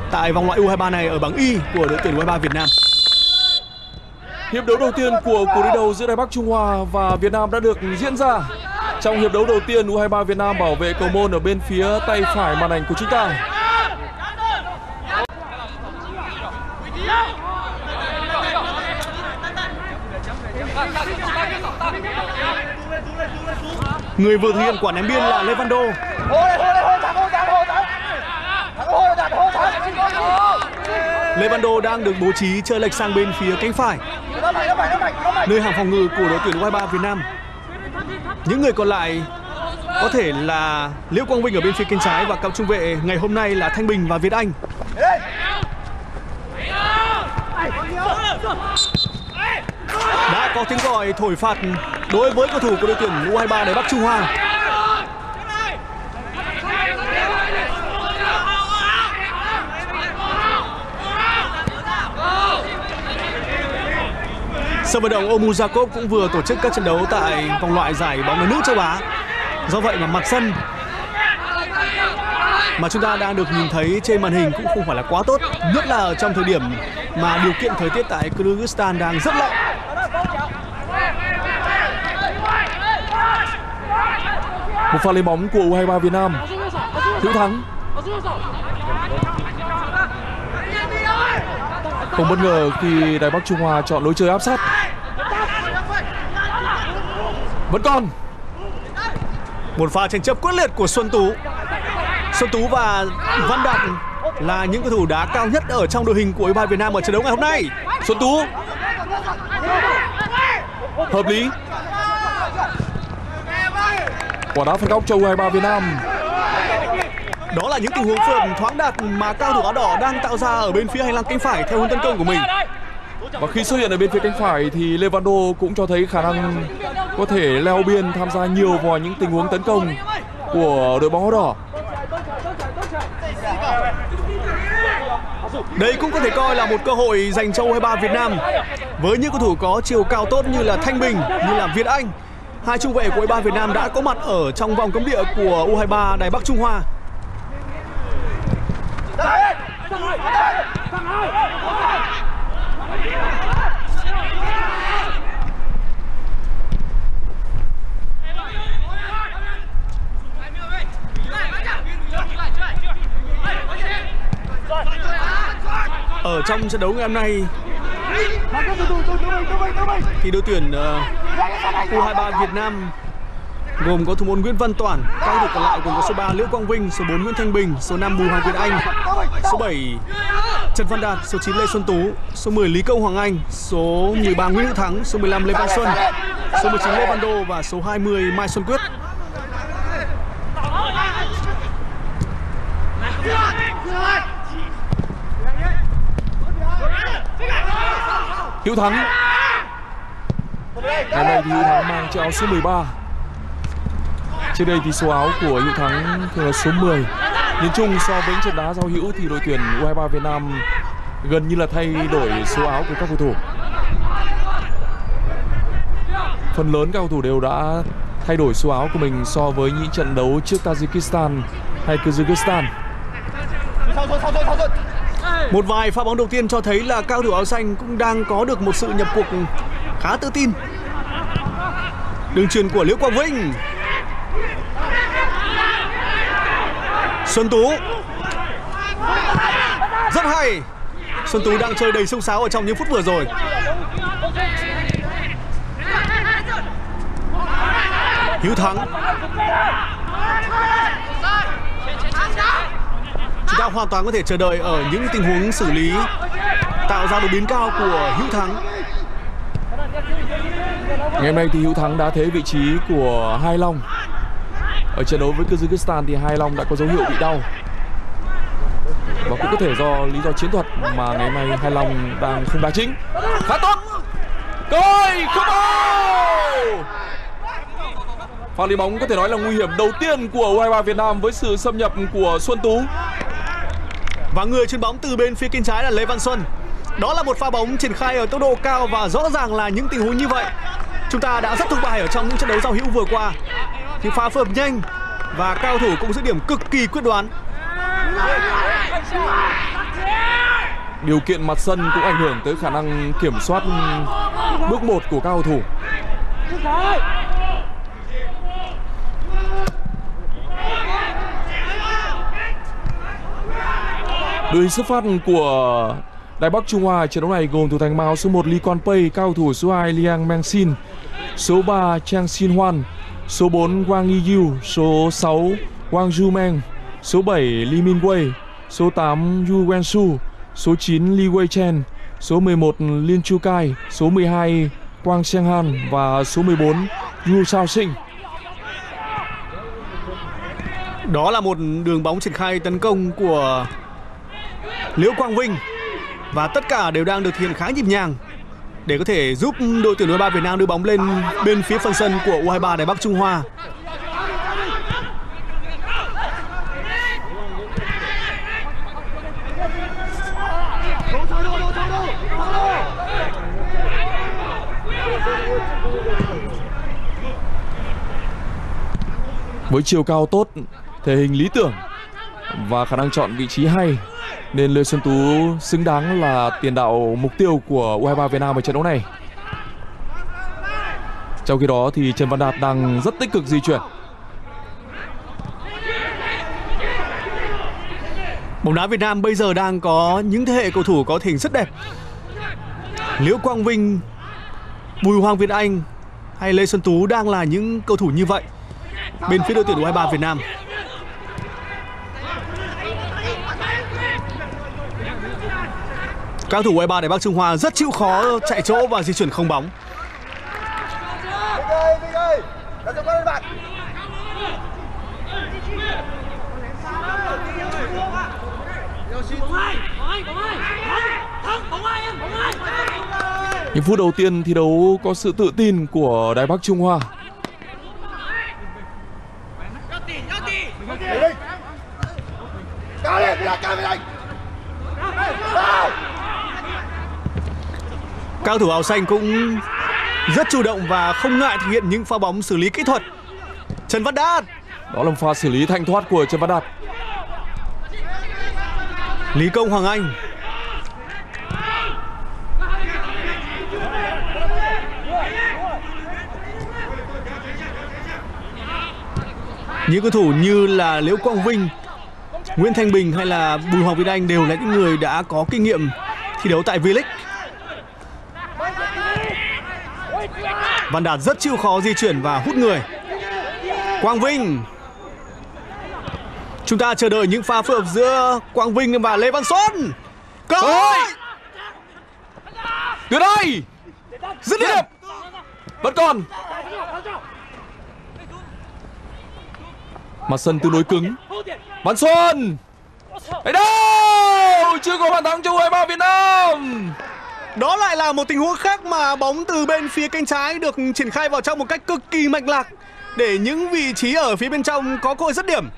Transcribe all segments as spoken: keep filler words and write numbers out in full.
tại vòng loại U hai mươi ba này ở bảng Y của đội tuyển U hai mươi ba Việt Nam. Hiệp đấu đầu tiên của cuộc đối đầu giữa Đài Bắc Trung Hoa và Việt Nam đã được diễn ra. Trong hiệp đấu đầu tiên, U hai mươi ba Việt Nam bảo vệ cầu môn ở bên phía tay phải màn ảnh của chúng ta. Người vừa thực hiện quả ném biên là Lê Văn Đô. Lê Văn Đô đang được bố trí chơi lệch sang bên phía cánh phải, nơi hàng phòng ngự của đội tuyển U hai mươi ba Việt Nam. Những người còn lại có thể là Liễu Quang Vinh ở bên phía cánh trái và cặp trung vệ ngày hôm nay là Thanh Bình và Việt Anh. Đã có tiếng còi thổi phạt đối với cầu thủ của đội tuyển U hai mươi ba Đài Bắc Trung Hoa. Sân vận động Omuzakov cũng vừa tổ chức các trận đấu tại vòng loại giải bóng đá nữ châu Á. Do vậy mà mặt sân mà chúng ta đang được nhìn thấy trên màn hình cũng không phải là quá tốt, nhất là trong thời điểm mà điều kiện thời tiết tại Kyrgyzstan đang rất lạnh. Một pha lấy bóng của U hai mươi ba Việt Nam. Hữu Thắng. Không bất ngờ khi Đài Bắc Trung Hoa chọn lối chơi áp sát. Vẫn còn một pha tranh chấp quyết liệt của Xuân Tú. Xuân Tú và Văn Đạt là những cầu thủ đá cao nhất ở trong đội hình của U hai mươi ba Việt Nam ở trận đấu ngày hôm nay. Xuân Tú hợp lý. Quả đá phạt góc cho U hai mươi ba Việt Nam. Đó là những tình huống phượt thoáng đạt mà cao thủ áo đỏ đang tạo ra ở bên phía hành lang cánh phải theo hướng tấn công của mình. Và khi xuất hiện ở bên phía cánh phải thì Lê Văn Đô cũng cho thấy khả năng có thể leo biên tham gia nhiều vào những tình huống tấn công của đội bóng áo đỏ. Đây cũng có thể coi là một cơ hội dành cho U hai mươi ba Việt Nam với những cầu thủ có chiều cao tốt như là Thanh Bình, như là Việt Anh. Hai trung vệ của U hai mươi ba Việt Nam đã có mặt ở trong vòng cấm địa của U hai mươi ba Đài Bắc Trung Hoa. Ở trong trận đấu ngày hôm nay thì đội tuyển uh, U hai mươi ba Việt Nam gồm có thủ môn Nguyễn Văn Toản, các cầu thủ còn lại gồm có số ba Liễu Quang Vinh, số bốn Nguyễn Thanh Bình, số năm Bùi Hoàng Việt Anh, số bảy Trần Văn Đạt, số chín Lê Xuân Tú, số mười Lý Công Hoàng Anh, số mười ba Nguyễn Hữu Thắng, số mười lăm Lê Văn Xuân, số mười chín Lê Văn Đô và số hai mươi Mai Xuân Quyết. Hữu Thắng. Ngày nay thì Hữu Thắng mang cho áo số mười ba. Trước đây thì số áo của Hữu Thắng thường là số mười. Nhìn chung so với trận đá giao hữu thì đội tuyển U hai mươi ba Việt Nam gần như là thay đổi số áo của các cầu thủ. Phần lớn các cầu thủ đều đã thay đổi số áo của mình so với những trận đấu trước Tajikistan hay Kyrgyzstan. Một vài pha bóng đầu tiên cho thấy là cao thủ áo xanh cũng đang có được một sự nhập cuộc khá tự tin. Đường chuyền của Liễu Quang Vinh. Xuân Tú. Rất hay. Xuân Tú đang chơi đầy xông xáo ở trong những phút vừa rồi. Hữu Thắng. Chúng ta hoàn toàn có thể chờ đợi ở những tình huống xử lý tạo ra đột biến cao của Hữu Thắng. Ngày hôm nay thì Hữu Thắng đã thế vị trí của Hai Long. Ở trận đấu với Kyrgyzstan thì Hai Long đã có dấu hiệu bị đau. Và cũng có thể do lý do chiến thuật mà ngày hôm nay Hai Long đang không đá chính. Khá tốt. Coi không bao. Pha lấy bóng có thể nói là nguy hiểm đầu tiên của U hai mươi ba Việt Nam với sự xâm nhập của Xuân Tú. Và người chuyền bóng từ bên phía cánh trái là Lê Văn Xuân. Đó là một pha bóng triển khai ở tốc độ cao và rõ ràng là những tình huống như vậy chúng ta đã rất thục bài ở trong những trận đấu giao hữu vừa qua. Thì pha phối hợp nhanh và cao thủ cũng giữ điểm cực kỳ quyết đoán. điều kiện mặt sân cũng ảnh hưởng tới khả năng kiểm soát bước một của các cầu thủ. Đội hình xuất phát của Đài Bắc Trung Hoa trận đấu này gồm thủ thành màu số một Lee Kwan Pei, cao thủ số hai Liang Meng Sin, số ba Chang Xin Hoan, số bốn Wang Yiyu, số sáu Wang Zhumeng, số bảy Lee Min Wei, số tám Yu Wensu, số chín Lee Wei Chen, số mười một Lin Chu Kai, số mười hai Quang Seng Han và số mười bốn Yu Sao Sinh. Đó là một đường bóng triển khai tấn công của Liễu Quang Vinh và tất cả đều đang được thực hiện khá nhịp nhàng để có thể giúp đội tuyển u hai ba Việt Nam đưa bóng lên bên phía phần sân của u hai ba Đài Bắc Trung Hoa. Với chiều cao tốt, thể hình lý tưởng và khả năng chọn vị trí hay nên Lê Xuân Tú xứng đáng là tiền đạo mục tiêu của u hai ba Việt Nam ở trận đấu này. Trong khi đó thì Trần Văn Đạt đang rất tích cực di chuyển. Bóng đá Việt Nam bây giờ đang có những thế hệ cầu thủ có thể hình rất đẹp. Liễu Quang Vinh, Bùi Hoàng Việt Anh hay Lê Xuân Tú đang là những cầu thủ như vậy bên phía đội tuyển u hai ba Việt Nam. Các cầu thủ u hai ba Đài Bắc Trung Hoa rất chịu khó chạy chỗ và di chuyển không bóng. Những phút đầu tiên thi đấu có sự tự tin của Đài Bắc Trung Hoa. Cao thủ áo xanh cũng rất chủ động và không ngại thực hiện những pha bóng xử lý kỹ thuật. Trần Văn Đạt. Đó là một pha xử lý thanh thoát của Trần Văn Đạt. Lý Công Hoàng Anh. Những cầu thủ như là Liễu Quang Vinh, Nguyễn Thanh Bình hay là Bùi Hoàng Việt Anh đều là những người đã có kinh nghiệm thi đấu tại V-League. Văn Đạt rất chịu khó di chuyển và hút người. Quang Vinh. Chúng ta chờ đợi những pha phối hợp giữa Quang Vinh và Lê Văn Xuân. Cơ hội. Từ đây. Dứt điểm. Vẫn còn. Mặt sân tương đối cứng. Văn Xuân. Ở đâu? Chưa có bàn thắng cho u hai ba Việt Nam. Đó lại là một tình huống khác mà bóng từ bên phía cánh trái được triển khai vào trong một cách cực kỳ mạch lạc để những vị trí ở phía bên trong có cơ hội dứt điểm.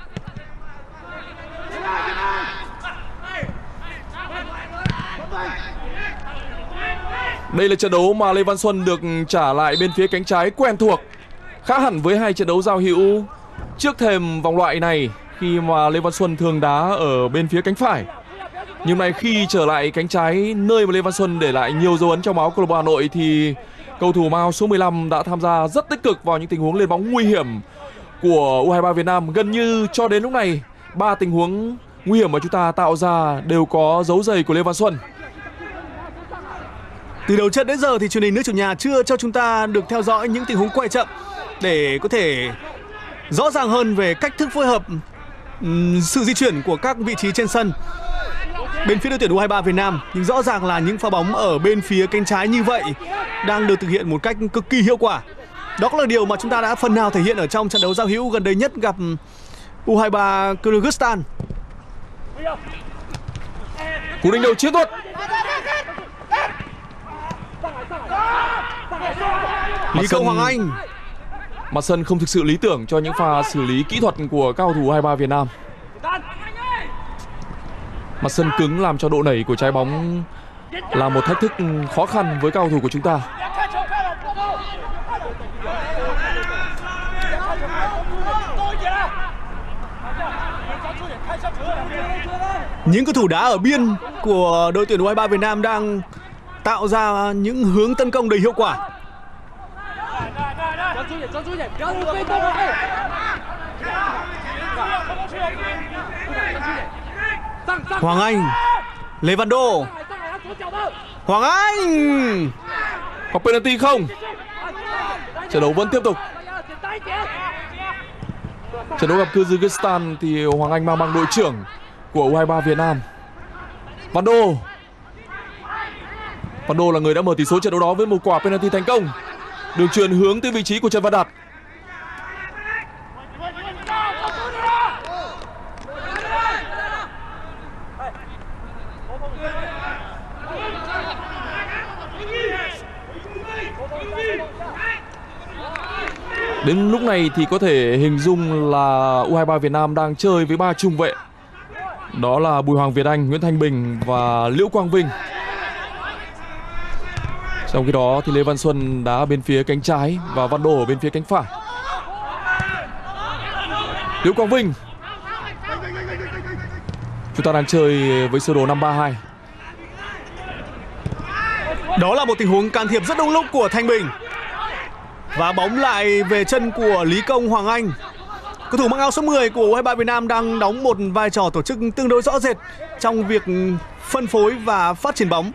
Đây là trận đấu mà Lê Văn Xuân được trả lại bên phía cánh trái quen thuộc, khác hẳn với hai trận đấu giao hữu trước thềm vòng loại này khi mà Lê Văn Xuân thường đá ở bên phía cánh phải. Nhưng này khi trở lại cánh trái, nơi mà Lê Văn Xuân để lại nhiều dấu ấn trong máu câu lạc bộ Hà Nội, thì cầu thủ mao số mười lăm đã tham gia rất tích cực vào những tình huống lên bóng nguy hiểm của u hai ba Việt Nam. Gần như cho đến lúc này, ba tình huống nguy hiểm mà chúng ta tạo ra đều có dấu giày của Lê Văn Xuân. Từ đầu trận đến giờ thì truyền hình nước chủ nhà chưa cho chúng ta được theo dõi những tình huống quay chậm để có thể rõ ràng hơn về cách thức phối hợp, sự di chuyển của các vị trí trên sân bên phía đội tuyển u hai ba Việt Nam. Nhưng rõ ràng là những pha bóng ở bên phía cánh trái như vậy đang được thực hiện một cách cực kỳ hiệu quả. Đó là điều mà chúng ta đã phần nào thể hiện ở trong trận đấu giao hữu gần đây nhất gặp u hai ba Kyrgyzstan. Cú đánh đầu chiến thuật. Lý Công Hoàng Anh. Mặt sân không thực sự lý tưởng cho những pha xử lý kỹ thuật của các cầu thủ u hai ba Việt Nam. Mặt sân cứng làm cho độ nảy của trái bóng là một thách thức khó khăn với các cầu thủ của chúng ta. Những cầu thủ đá ở biên của đội tuyển u hai ba Việt Nam đang tạo ra những hướng tấn công đầy hiệu quả. Hoàng Anh, Lê Văn Đô, Hoàng Anh. Có penalty không? Trận đấu vẫn tiếp tục. Trận đấu gặp Kyrgyzstan thì Hoàng Anh mang bằng đội trưởng của u hai ba Việt Nam. Văn Đô. Văn Đô là người đã mở tỷ số trận đấu đó với một quả penalty thành công. Đường chuyền hướng tới vị trí của Trần Văn Đạt. Đến lúc này thì có thể hình dung là u hai ba Việt Nam đang chơi với ba trung vệ. Đó là Bùi Hoàng Việt Anh, Nguyễn Thanh Bình và Liễu Quang Vinh. Trong khi đó thì Lê Văn Xuân đá bên phía cánh trái và Văn Đô ở bên phía cánh phải. Liễu Quang Vinh. Chúng ta đang chơi với sơ đồ năm ba hai. Đó là một tình huống can thiệp rất đúng lúc của Thanh Bình. Và bóng lại về chân của Lý Công Hoàng Anh. Cầu thủ mang áo số mười của u hai ba Việt Nam đang đóng một vai trò tổ chức tương đối rõ rệt trong việc phân phối và phát triển bóng.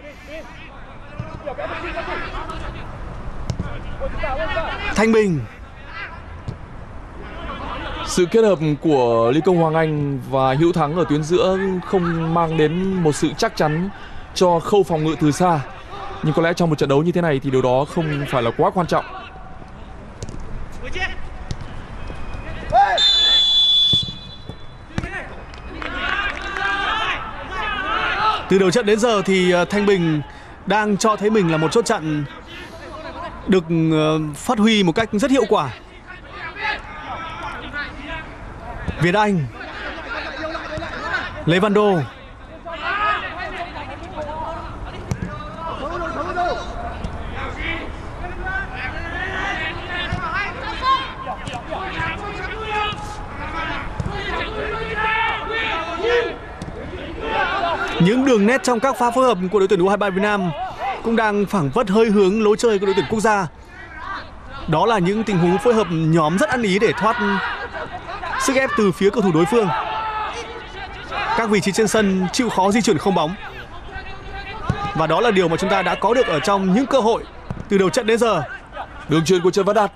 Thanh Bình. Sự kết hợp của Lý Công Hoàng Anh và Hữu Thắng ở tuyến giữa không mang đến một sự chắc chắn cho khâu phòng ngự từ xa. Nhưng có lẽ trong một trận đấu như thế này thì điều đó không phải là quá quan trọng. Từ đầu trận đến giờ thì Thanh Bình đang cho thấy mình là một chốt chặn được phát huy một cách rất hiệu quả. Việt Anh, Lê Văn Đô. Những đường nét trong các pha phối hợp của đội tuyển u hai ba Việt Nam cũng đang phảng phất hơi hướng lối chơi của đội tuyển quốc gia. Đó là những tình huống phối hợp nhóm rất ăn ý để thoát sức ép từ phía cầu thủ đối phương. Các vị trí trên sân chịu khó di chuyển không bóng. Và đó là điều mà chúng ta đã có được ở trong những cơ hội từ đầu trận đến giờ. Đường chuyền của Trần Văn Đạt.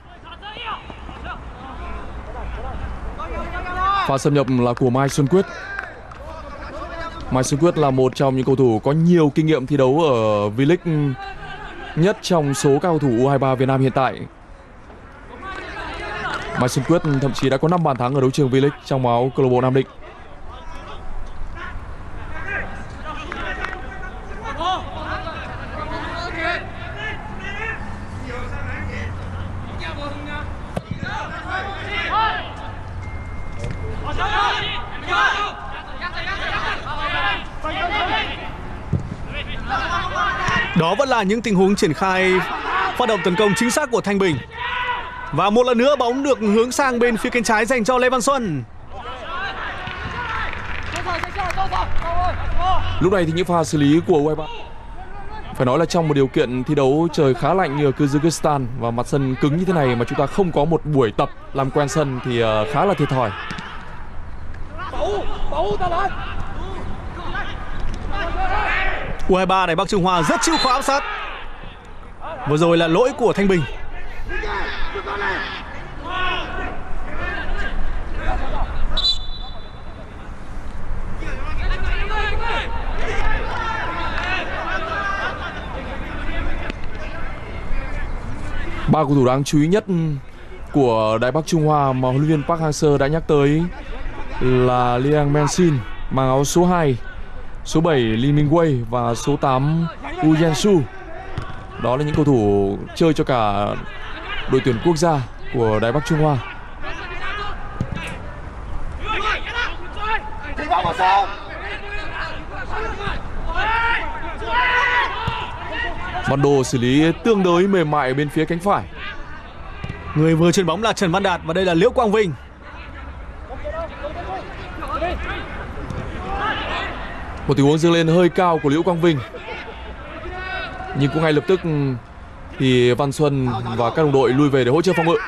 Pha xâm nhập là của Mai Xuân Quyết. Mai Xuân Quyết là một trong những cầu thủ có nhiều kinh nghiệm thi đấu ở V-League nhất trong số các cầu thủ u hai ba Việt Nam hiện tại. Mai Xuân Quyết thậm chí đã có năm bàn thắng ở đấu trường V-League trong áo câu lạc bộ Nam Định. Đó vẫn là những tình huống triển khai phát động tấn công chính xác của Thanh Bình. Và một lần nữa bóng được hướng sang bên phía cánh trái dành cho Lê Văn Xuân. Lúc này thì những pha xử lý của u hai ba phải nói là trong một điều kiện thi đấu trời khá lạnh như ở Kyrgyzstan và mặt sân cứng như thế này mà chúng ta không có một buổi tập làm quen sân thì khá là thiệt thòi. u hai ba Đài Bắc Trung Hoa rất chịu khó áp sát. Vừa rồi là lỗi của Thanh Bình. Ba cầu thủ đáng chú ý nhất của Đài Bắc Trung Hoa mà huấn luyện viên Park Hang-seo đã nhắc tới là Liang Mensin mang áo số hai, số bảy Lee Minh-wei và số tám Woo Yen-su. Đó là những cầu thủ chơi cho cả đội tuyển quốc gia của Đài Bắc Trung Hoa. Văn Đô xử lý tương đối mềm mại bên phía cánh phải. Người vừa chuyền bóng là Trần Văn Đạt và đây là Liễu Quang Vinh. Một tình huống dâng lên hơi cao của Liễu Quang Vinh, nhưng cũng ngay lập tức thì Văn Xuân và các đồng đội lui về để hỗ trợ phòng ngự.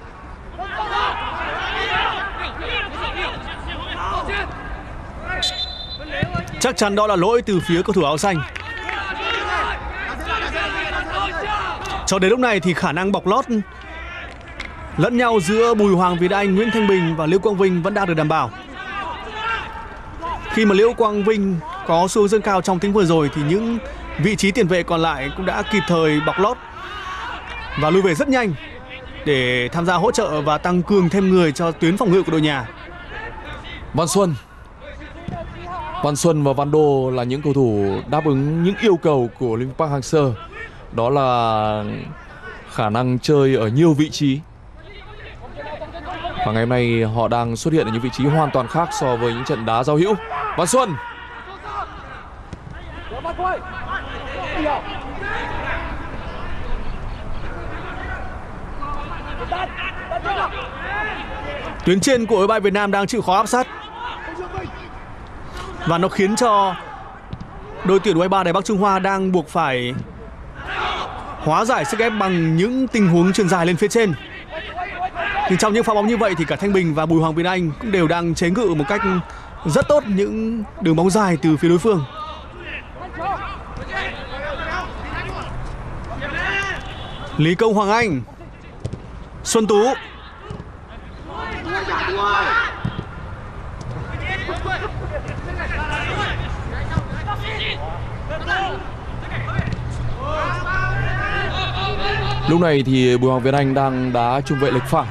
Chắc chắn đó là lỗi từ phía cầu thủ áo xanh. Cho đến lúc này thì khả năng bọc lót lẫn nhau giữa Bùi Hoàng Việt Anh, Nguyễn Thanh Bình và Liễu Quang Vinh vẫn đang được đảm bảo. Khi mà Liễu Quang Vinh có xu hướng dâng cao trong tiếng vừa rồi thì những vị trí tiền vệ còn lại cũng đã kịp thời bọc lót và lui về rất nhanh để tham gia hỗ trợ và tăng cường thêm người cho tuyến phòng ngự của đội nhà. Văn Xuân Văn Xuân và Văn Đô là những cầu thủ đáp ứng những yêu cầu của Linh Park Hang-seo. Đó là khả năng chơi ở nhiều vị trí. Và ngày hôm nay họ đang xuất hiện ở những vị trí hoàn toàn khác so với những trận đá giao hữu. Văn Xuân Tuyến trên của u hai ba Việt Nam đang chịu khó áp sát và nó khiến cho đội tuyển u hai ba Đài Bắc Trung Hoa đang buộc phải hóa giải sức ép bằng những tình huống chuyền dài lên phía trên. Nhưng trong những pha bóng như vậy thì cả Thanh Bình và Bùi Hoàng Việt Anh cũng đều đang chế ngự một cách rất tốt những đường bóng dài từ phía đối phương. Lý Công Hoàng Anh, Xuân Tú, lúc này thì Bùi Hoàng Việt Anh đang đá trung vệ lệch phải,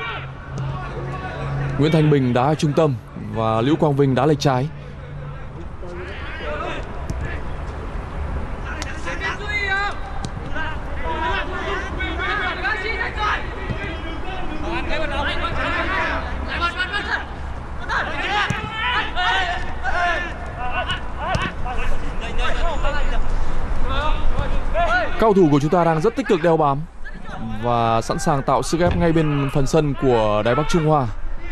Nguyễn Thanh Bình đá trung tâm và Liễu Quang Vinh đá lệch trái. Cao thủ của chúng ta đang rất tích cực đeo bám và sẵn sàng tạo sức ép ngay bên phần sân của Đài Bắc Trung Hoa.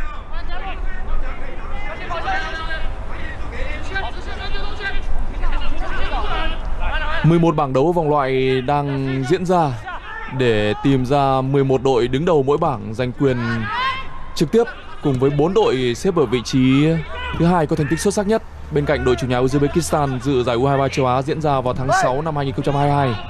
mười một bảng đấu vòng loại đang diễn ra để tìm ra mười một đội đứng đầu mỗi bảng giành quyền trực tiếp cùng với bốn đội xếp ở vị trí thứ hai có thành tích xuất sắc nhất bên cạnh đội chủ nhà Uzbekistan dự giải u hai ba châu Á diễn ra vào tháng sáu năm hai nghìn không trăm hai mươi hai.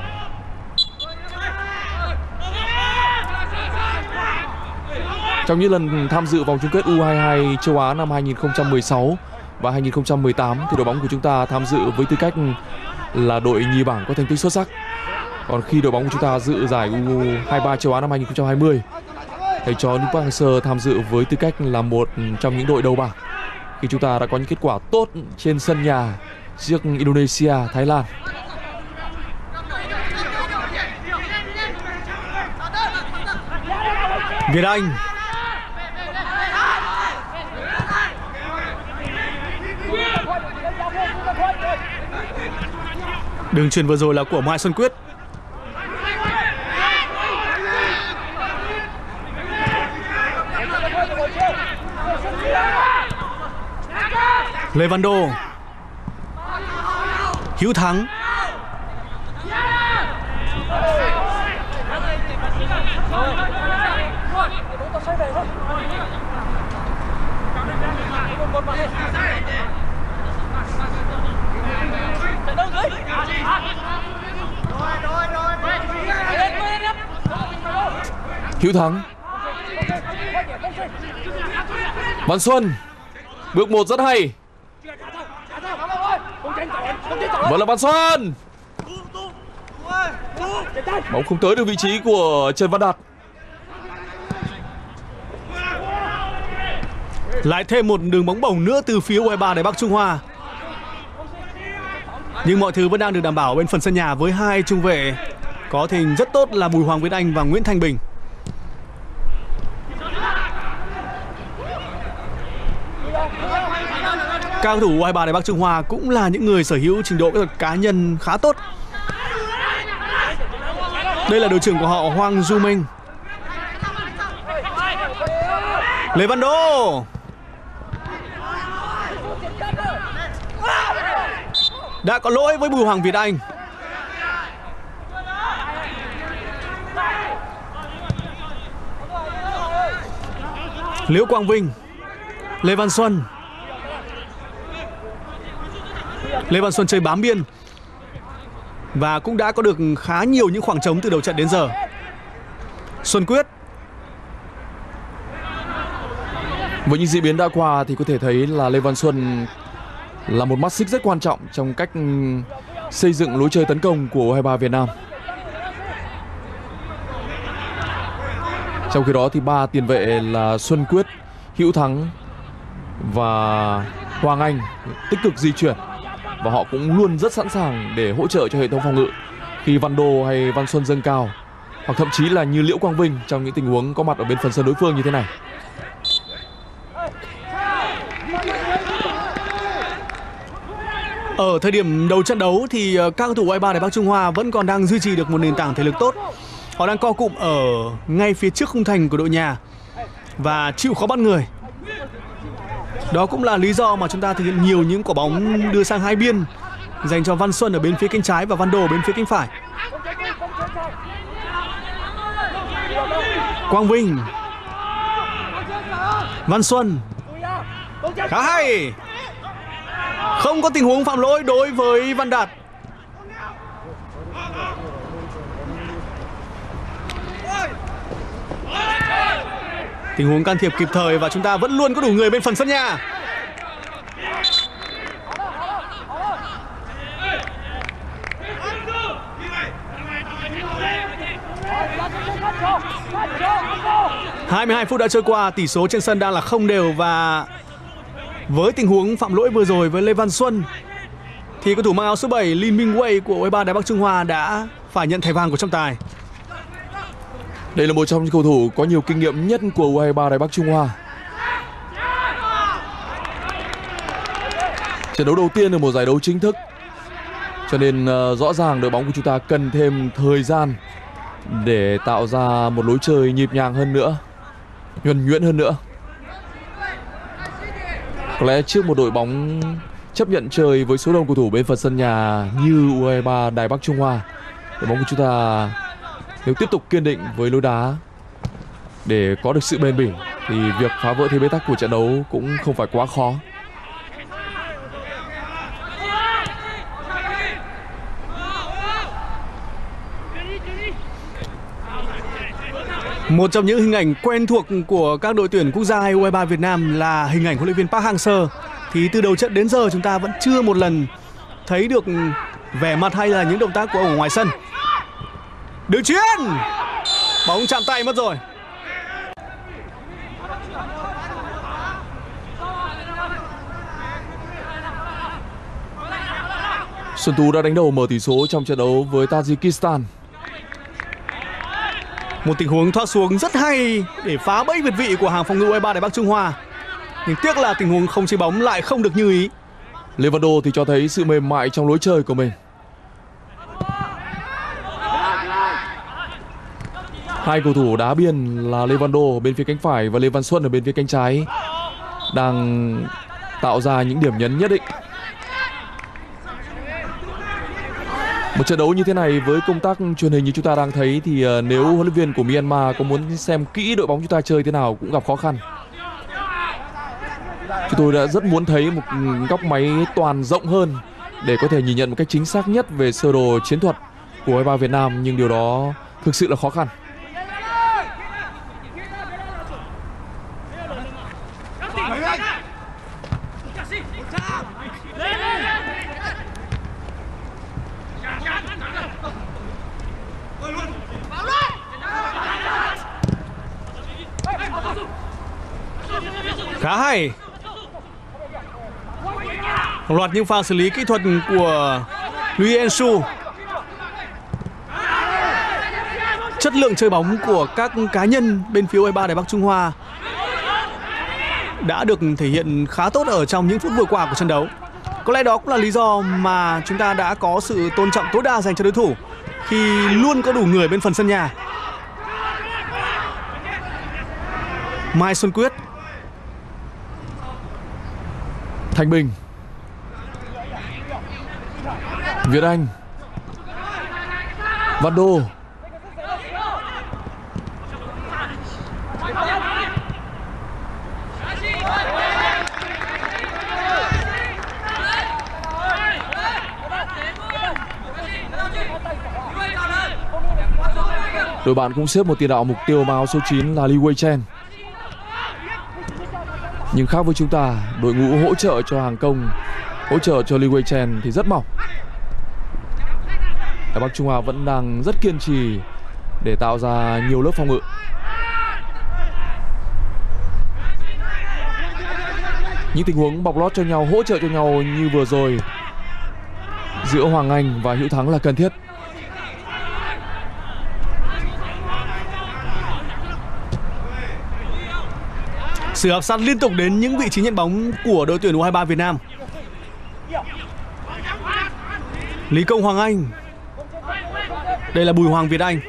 Trong những lần tham dự vòng chung kết u hai hai châu Á năm hai nghìn không trăm mười sáu và hai nghìn không trăm mười tám thì đội bóng của chúng ta tham dự với tư cách là đội nhì bảng có thành tích xuất sắc. Còn khi đội bóng của chúng ta dự giải u hai ba châu Á năm hai nghìn không trăm hai mươi, thầy trò Linh Park Hang-seo tham dự với tư cách là một trong những đội đầu bảng khi chúng ta đã có những kết quả tốt trên sân nhà trước Indonesia, Thái Lan. Việt Anh, đường chuyền vừa rồi là của Mai Xuân Quyết. Lê Văn Đô, Hữu Thắng, Hữu Thắng, Văn Xuân, bước một rất hay. Vẫn là Văn Xuân, bóng không tới được vị trí của Trần Văn Đạt. Lại thêm một đường bóng bổng nữa từ phía u hai ba Đài Bắc Trung Hoa. Nhưng mọi thứ vẫn đang được đảm bảo bên phần sân nhà với hai trung vệ có thể hình rất tốt là Bùi Hoàng Việt Anh và Nguyễn Thanh Bình. Các cầu thủ u hai ba Đài Bắc Trung Hoa cũng là những người sở hữu trình độ kỹ thuật cá nhân khá tốt. Đây là đội trưởng của họ Hoàng Du Minh. Lê Văn Đô, đã có lỗi với Bùi Hoàng Việt Anh. Liễu Quang Vinh, Lê Văn Xuân. Lê Văn Xuân chơi bám biên và cũng đã có được khá nhiều những khoảng trống từ đầu trận đến giờ. Xuân Quyết. Với những diễn biến đã qua thì có thể thấy là Lê Văn Xuân là một mắt xích rất quan trọng trong cách xây dựng lối chơi tấn công của U hai ba Việt Nam. Trong khi đó thì ba tiền vệ là Xuân Quyết, Hữu Thắng và Hoàng Anh tích cực di chuyển, và họ cũng luôn rất sẵn sàng để hỗ trợ cho hệ thống phòng ngự khi Văn Đô hay Văn Xuân dâng cao, hoặc thậm chí là như Liễu Quang Vinh trong những tình huống có mặt ở bên phần sân đối phương như thế này. Ở thời điểm đầu trận đấu thì các cầu thủ U hai ba Đài Bắc Trung Hoa vẫn còn đang duy trì được một nền tảng thể lực tốt. Họ đang co cụm ở ngay phía trước khung thành của đội nhà và chịu khó bắt người. Đó cũng là lý do mà chúng ta thực hiện nhiều những quả bóng đưa sang hai biên dành cho Văn Xuân ở bên phía cánh trái và Văn Đô ở bên phía cánh phải. Quang Vinh, Văn Xuân, khá hay. Không có tình huống phạm lỗi đối với Văn Đạt. Tình huống can thiệp kịp thời và chúng ta vẫn luôn có đủ người bên phần sân nhà. hai mươi hai phút đã trôi qua, tỷ số trên sân đang là không đều, và với tình huống phạm lỗi vừa rồi với Lê Văn Xuân thì cầu thủ mang áo số bảy Lin Minh Wei của U hai ba Đài Bắc Trung Hoa đã phải nhận thẻ vàng của trọng tài. Đây là một trong những cầu thủ có nhiều kinh nghiệm nhất của U hai ba Đài Bắc Trung Hoa. Trận đấu đầu tiên ở một giải đấu chính thức, cho nên uh, rõ ràng đội bóng của chúng ta cần thêm thời gian để tạo ra một lối chơi nhịp nhàng hơn nữa, nhuần nhuyễn hơn nữa. Có lẽ trước một đội bóng chấp nhận chơi với số đông cầu thủ bên phần sân nhà như U hai ba Đài Bắc Trung Hoa, đội bóng của chúng ta nếu tiếp tục kiên định với lối đá để có được sự bền bỉ thì việc phá vỡ thế bế tắc của trận đấu cũng không phải quá khó. Một trong những hình ảnh quen thuộc của các đội tuyển quốc gia hay U hai ba Việt Nam là hình ảnh huấn luyện viên Park Hang-seo. Thì từ đầu trận đến giờ chúng ta vẫn chưa một lần thấy được vẻ mặt hay là những động tác của ông ở ngoài sân. Đường chuyền, bóng chạm tay mất rồi. Xuân Tú đã đánh đầu mở tỷ số trong trận đấu với Tajikistan. Một tình huống thoát xuống rất hay để phá bẫy việt vị của hàng phòng ngự U hai ba Đài Bắc Trung Hoa. Nhưng tiếc là tình huống không chế bóng lại không được như ý. Lê Văn Đô thì cho thấy sự mềm mại trong lối chơi của mình. Hai cầu thủ đá biên là Lê Văn Đô ở bên phía cánh phải và Lê Văn Xuân ở bên phía cánh trái đang tạo ra những điểm nhấn nhất định. Một trận đấu như thế này với công tác truyền hình như chúng ta đang thấy thì nếu huấn luyện viên của Myanmar có muốn xem kỹ đội bóng chúng ta chơi thế nào cũng gặp khó khăn. Chúng tôi đã rất muốn thấy một góc máy toàn rộng hơn để có thể nhìn nhận một cách chính xác nhất về sơ đồ chiến thuật của U hai ba Việt Nam, nhưng điều đó thực sự là khó khăn. Khá hay. Một loạt những pha xử lý kỹ thuật của Lee Ensu. Chất lượng chơi bóng của các cá nhân bên phía U hai ba Đài Bắc Trung Hoa đã được thể hiện khá tốt ở trong những phút vừa qua của trận đấu. Có lẽ đó cũng là lý do mà chúng ta đã có sự tôn trọng tối đa dành cho đối thủ khi luôn có đủ người bên phần sân nhà. Mai Xuân Quyết, Thanh Bình, Việt Anh, Văn Đô, đội bạn cũng xếp một tiền đạo mục tiêu mang áo số chín là Li Wei Chen. Nhưng khác với chúng ta, đội ngũ hỗ trợ cho hàng công, hỗ trợ cho Li Wei Chen thì rất mỏng. Đài Bắc Trung Hoa vẫn đang rất kiên trì để tạo ra nhiều lớp phòng ngự. Những tình huống bọc lót cho nhau, hỗ trợ cho nhau như vừa rồi giữa Hoàng Anh và Hữu Thắng là cần thiết. Sự áp sát liên tục đến những vị trí nhận bóng của đội tuyển U hai ba Việt Nam. Lý Công Hoàng Anh. Đây là Bùi Hoàng Việt Anh.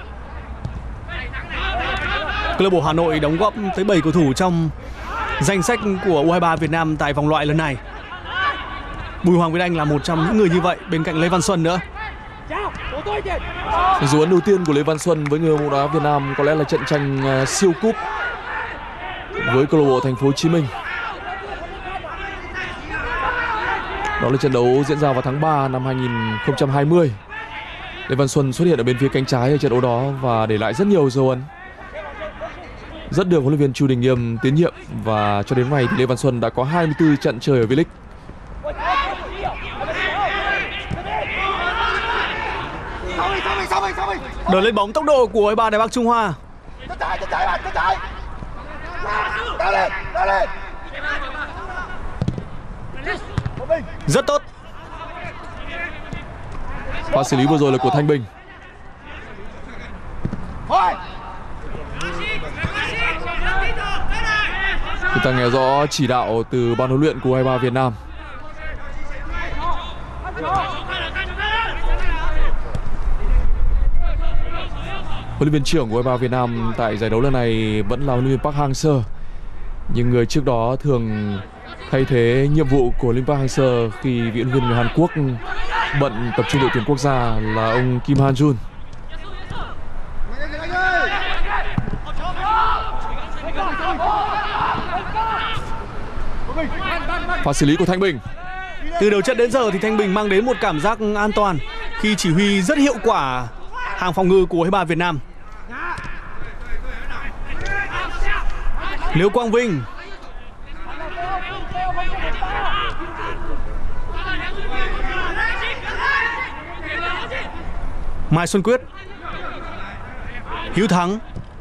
Câu lạc bộ Hà Nội đóng góp tới bảy cầu thủ trong danh sách của U hai ba Việt Nam tại vòng loại lần này. Bùi Hoàng Việt Anh là một trong những người như vậy, bên cạnh Lê Văn Xuân nữa. Dấu ấn đầu tiên của Lê Văn Xuân với người hâm mộ đá Việt Nam có lẽ là trận tranh uh, siêu cúp với câu lạc bộ Thành phố Hồ Chí Minh. Đó là trận đấu diễn ra vào tháng ba năm hai nghìn không trăm hai mươi. Lê Văn Xuân xuất hiện ở bên phía cánh trái ở trận đấu đó và để lại rất nhiều dấu ấn. Rất được huấn luyện viên Chu Đình Nghiêm tín nhiệm và cho đến nay thì Lê Văn Xuân đã có hai mươi tư trận chơi ở V-League. Đợt lên bóng tốc độ của U hai ba Đài Bắc Trung Hoa. Rất tốt. Pha xử lý vừa rồi là của Thanh Bình. Chúng ta nghe rõ chỉ đạo từ ban huấn luyện của U hai ba Việt Nam. Huấn luyện viên trưởng của U hai ba Việt Nam tại giải đấu lần này vẫn là huấn luyện viên Park Hang-seo. Nhưng người trước đó thường thay thế nhiệm vụ của huấn luyện viên Park Hang-seo khi vị huấn luyện viên người Hàn Quốc bận tập trung đội tuyển quốc gia là ông Kim Han-jun. Pha xử lý của Thanh Bình. Từ đầu trận đến giờ thì Thanh Bình mang đến một cảm giác an toàn khi chỉ huy rất hiệu quả hàng phòng ngự của U hai ba Việt Nam. Liễu Quang Vinh. Mai Xuân Quyết. Hữu Thắng.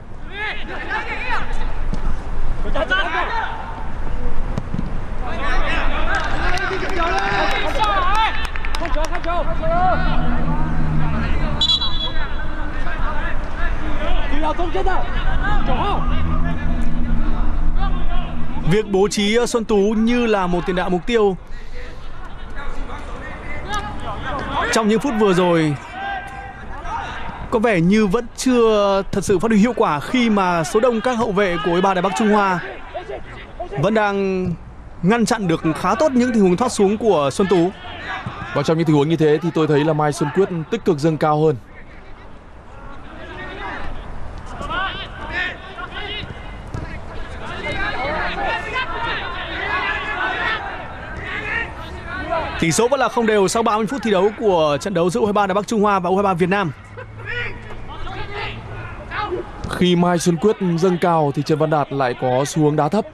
Việc bố trí Xuân Tú như là một tiền đạo mục tiêu trong những phút vừa rồi có vẻ như vẫn chưa thật sự phát huy hiệu quả, khi mà số đông các hậu vệ của U hai ba Đài Bắc Trung Hoa vẫn đang ngăn chặn được khá tốt những tình huống thoát xuống của Xuân Tú. Và trong những tình huống như thế thì tôi thấy là Mai Xuân Quyết tích cực dâng cao hơn. Tỷ số vẫn là không đều sau ba mươi phút thi đấu của trận đấu giữa U hai ba Đài Bắc Trung Hoa và U hai ba Việt Nam. Khi Mai Xuân Quyết dâng cao thì Trần Văn Đạt lại có xu hướng đá thấp.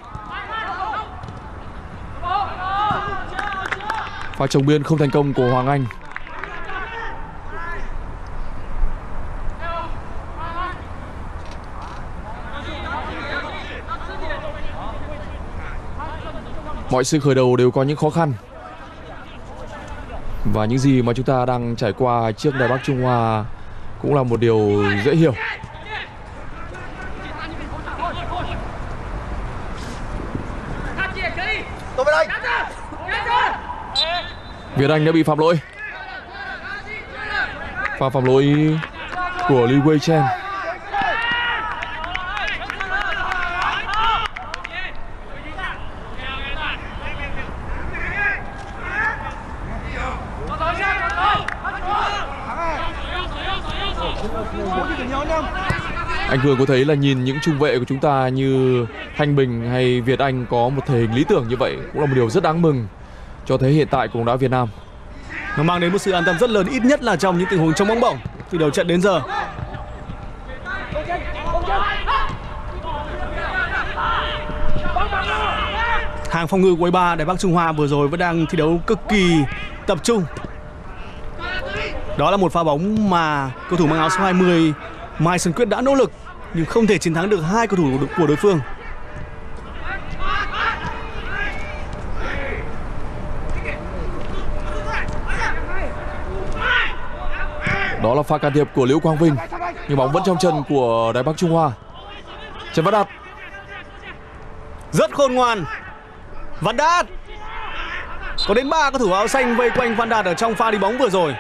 Pha chồng biên không thành công của Hoàng Anh. Mọi sự khởi đầu đều có những khó khăn. Và những gì mà chúng ta đang trải qua trước Đài Bắc Trung Hoa cũng là một điều dễ hiểu. Việt Anh đã bị phạm lỗi. Pha phạm lỗi của Li Wei Chen. Anh Cường có thấy là nhìn những trung vệ của chúng ta như Thanh Bình hay Việt Anh có một thể hình lý tưởng như vậy cũng là một điều rất đáng mừng cho thấy hiện tại của bóng đá Việt Nam. Nó mang đến một sự an tâm rất lớn, ít nhất là trong những tình huống chống bóng bổng từ đầu trận đến giờ. Hàng phòng ngự của u hai ba Đài Bắc Trung Hoa vừa rồi vẫn đang thi đấu cực kỳ tập trung. Đó là một pha bóng mà cầu thủ mang áo số hai mươi Mai Xuân Quyết đã nỗ lực nhưng không thể chiến thắng được hai cầu thủ của đối phương. Đó là pha can thiệp của Liễu Quang Vinh, nhưng bóng vẫn trong chân của Đài Bắc Trung Hoa. Trần Văn Đạt rất khôn ngoan. Văn Đạt, có đến ba cầu thủ áo xanh vây quanh Văn Đạt ở trong pha đi bóng vừa rồi.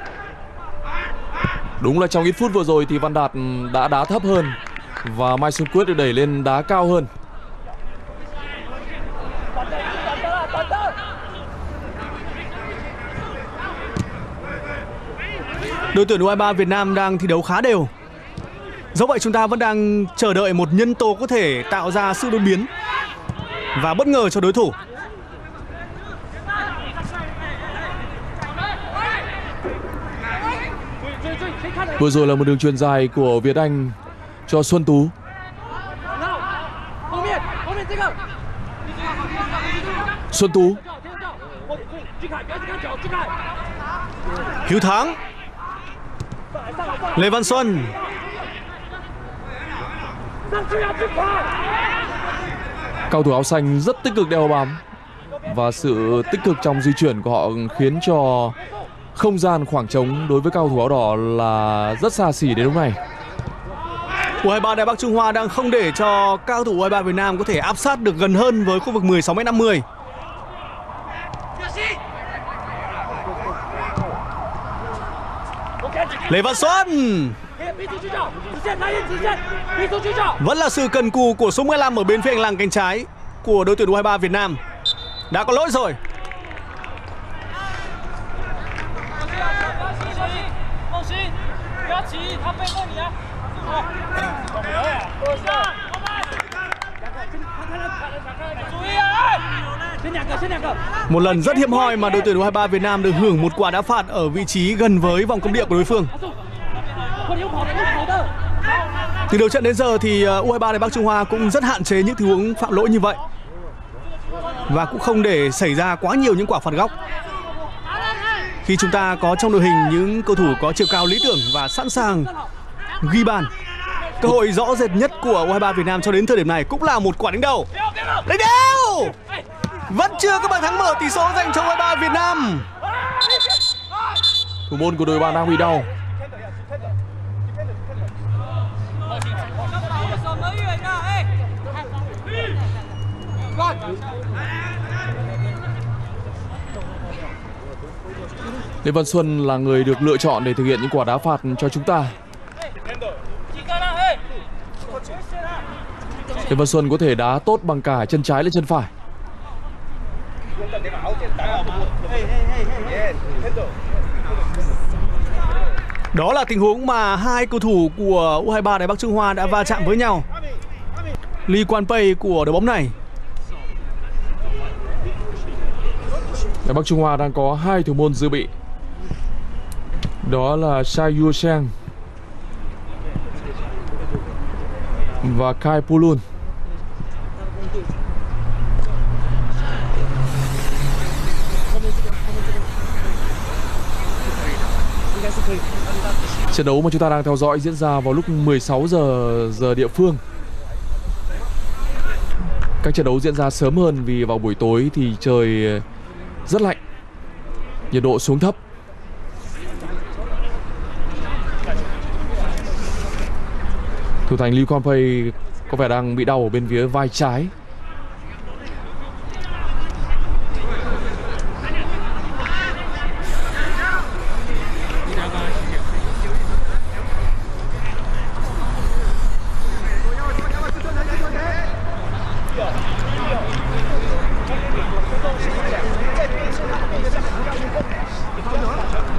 Đúng là trong ít phút vừa rồi thì Văn Đạt đã đá thấp hơn và Mai Xuân Quyết được đẩy lên đá cao hơn. Đội tuyển u hai ba Việt Nam đang thi đấu khá đều. Dẫu vậy chúng ta vẫn đang chờ đợi một nhân tố có thể tạo ra sự đột biến và bất ngờ cho đối thủ. Vừa rồi là một đường chuyền dài của Việt Anh cho Xuân Tú. Xuân Tú, Hiếu Thắng, Lê Văn Xuân. cầu thủ áo xanh rất tích cực đeo bám và sự tích cực trong di chuyển của họ khiến cho không gian khoảng trống đối với cầu thủ áo đỏ là rất xa xỉ đến lúc này. u hai ba Đài Bắc Trung Hoa đang không để cho các cầu thủ u hai ba Việt Nam có thể áp sát được gần hơn với khu vực mười sáu mét năm mươi. Lê Văn Xuân, vẫn là sự cần cù của số mười lăm ở bên phía hành lang cánh trái của đội tuyển u hai ba Việt Nam. Đã có lỗi rồi. Một lần rất hiếm hoi mà đội tuyển u hai ba Việt Nam được hưởng một quả đá phạt ở vị trí gần với vòng cấm địa của đối phương. Từ đầu trận đến giờ thì u hai ba Đài Bắc Trung Hoa cũng rất hạn chế những tình huống phạm lỗi như vậy và cũng không để xảy ra quá nhiều những quả phạt góc. Khi chúng ta có trong đội hình những cầu thủ có chiều cao lý tưởng và sẵn sàng ghi bàn, cơ hội rõ rệt nhất của u hai ba Việt Nam cho đến thời điểm này cũng là một quả đánh đầu. Đánh đầu! Vẫn chưa có bàn thắng mở tỷ số dành cho u hai ba Việt Nam. Thủ môn của đội bạn đang bị đau. Lê Văn Xuân là người được lựa chọn để thực hiện những quả đá phạt cho chúng ta. Lê Văn Xuân có thể đá tốt bằng cả chân trái lẫn chân phải. Đó là tình huống mà hai cầu thủ của u hai ba Đài Bắc Trung Hoa đã va chạm với nhau. Lee Quan Pei của đội bóng này. Đài Bắc Trung Hoa đang có hai thủ môn dự bị. Đó là Sai Yu Sheng và Kai Pulun. Trận đấu mà chúng ta đang theo dõi diễn ra vào lúc mười sáu giờ giờ địa phương. Các trận đấu diễn ra sớm hơn vì vào buổi tối thì trời rất lạnh, nhiệt độ xuống thấp. Thủ thành Lee Kwon Pei có vẻ đang bị đau ở bên phía vai trái.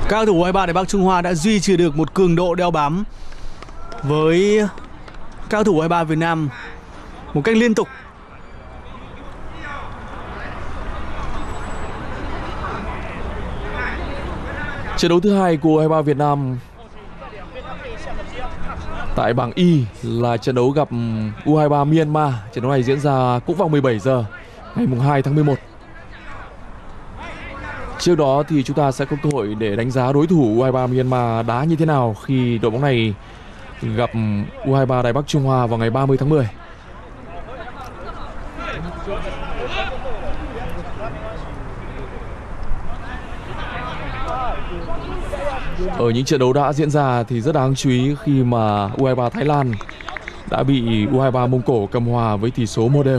Các cầu thủ u hai ba Đài Bắc Trung Hoa đã duy trì được một cường độ đeo bám với các cầu thủ u hai ba Việt Nam một cách liên tục. Trận đấu thứ hai của u hai ba Việt Nam tại bảng Y là trận đấu gặp u hai ba Myanmar. Trận đấu này diễn ra cũng vào mười bảy giờ ngày hai tháng mười một. Trước đó thì chúng ta sẽ có cơ hội để đánh giá đối thủ u hai ba Myanmar đá như thế nào khi đội bóng này gặp u hai ba Đài Bắc Trung Hoa vào ngày ba mươi tháng mười. Ở những trận đấu đã diễn ra thì rất đáng chú ý khi mà u hai ba Thái Lan đã bị u hai ba Mông Cổ cầm hòa với tỷ số một đều.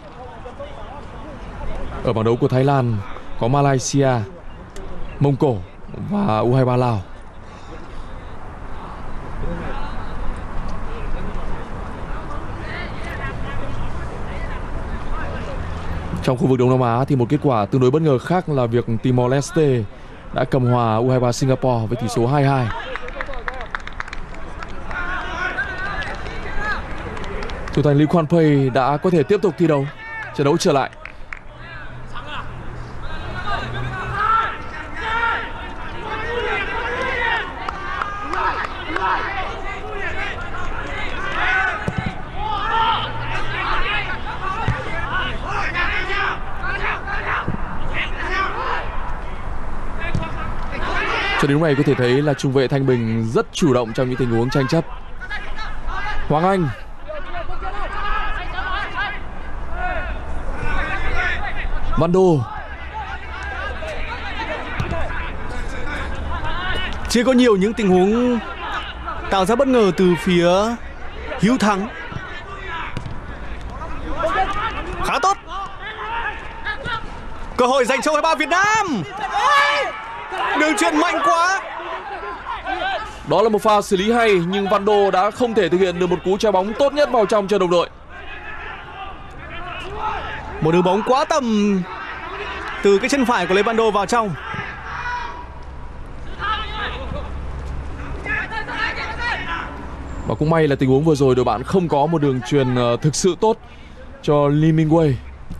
Ở bảng đấu của Thái Lan có Malaysia, Mông Cổ và u hai ba Lào. Trong khu vực Đông Nam Á thì một kết quả tương đối bất ngờ khác là việc Timor-Leste đã cầm hòa u hai ba Singapore với tỷ số hai hai. Thủ thành Lee Kwan Pei đã có thể tiếp tục thi đấu. Trận đấu trở lại. Cho đến lúc này có thể thấy là trung vệ Thanh Bình rất chủ động trong những tình huống tranh chấp. Hoàng Anh. Văn Đô. Chưa có nhiều những tình huống tạo ra bất ngờ từ phía Hiếu Thắng. Khá tốt. Cơ hội dành cho u hai ba Việt Nam. Đường chuyền mạnh quá. Đó là một pha xử lý hay nhưng Văn Đô đã không thể thực hiện được một cú trái bóng tốt nhất vào trong cho đồng đội. Một đường bóng quá tầm từ cái chân phải của Lê Văn Đô vào trong. Và cũng may là tình huống vừa rồi đội bạn không có một đường chuyền thực sự tốt cho Lee Minh Wei.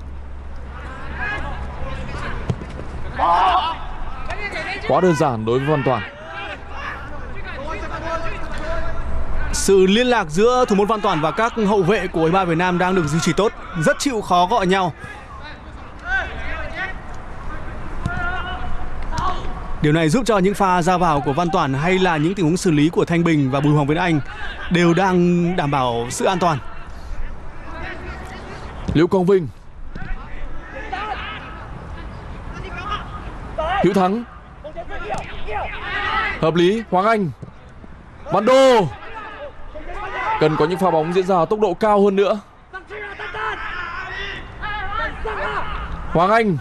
Quá đơn giản đối với Văn Toàn. Sự liên lạc giữa thủ môn Văn Toàn và các hậu vệ của u hai ba Việt Nam đang được duy trì tốt, rất chịu khó gọi nhau. Điều này giúp cho những pha ra vào của Văn Toàn hay là những tình huống xử lý của Thanh Bình và Bùi Hoàng Việt Anh đều đang đảm bảo sự an toàn. Liễu Quang Vinh. Hữu Thắng. Hợp lý. Hoàng Anh. Văn Đô. Cần có những pha bóng diễn ra tốc độ cao hơn nữa. Hoàng Anh.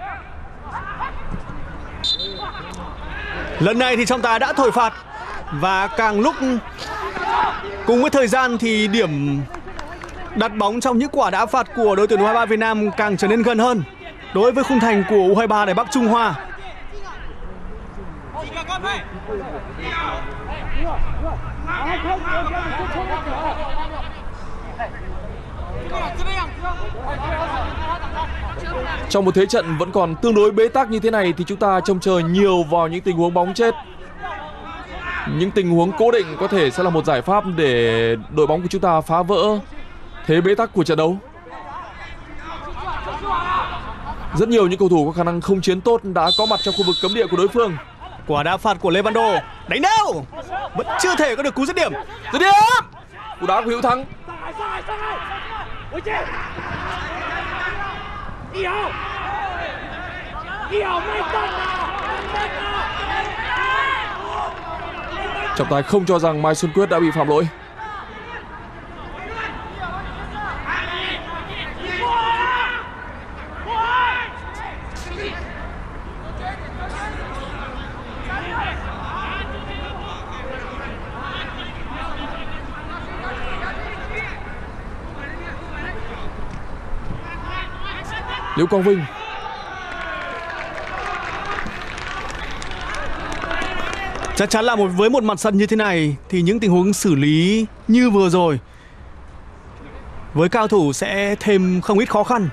Lần này thì trọng tài đã thổi phạt. Và càng lúc cùng với thời gian thì điểm đặt bóng trong những quả đá phạt của đội tuyển u hai ba Việt Nam càng trở nên gần hơn đối với khung thành của u hai ba Đài Bắc Trung Hoa. Trong một thế trận vẫn còn tương đối bế tắc như thế này thì chúng ta trông chờ nhiều vào những tình huống bóng chết. Những tình huống cố định có thể sẽ là một giải pháp để đội bóng của chúng ta phá vỡ thế bế tắc của trận đấu. Rất nhiều những cầu thủ có khả năng không chiến tốt đã có mặt trong khu vực cấm địa của đối phương. Quả đá phạt của Lê Văn Đô. Đánh đâu vẫn chưa thể có được cú dứt điểm. Dứt điểm. Cú đá của Hữu Thắng. Trọng tài không cho rằng Mai Xuân Quyết đã bị phạm lỗi. Liễu Quang Vinh. Chắc chắn là một với một mặt sân như thế này thì những tình huống xử lý như vừa rồi với cao thủ sẽ thêm không ít khó khăn.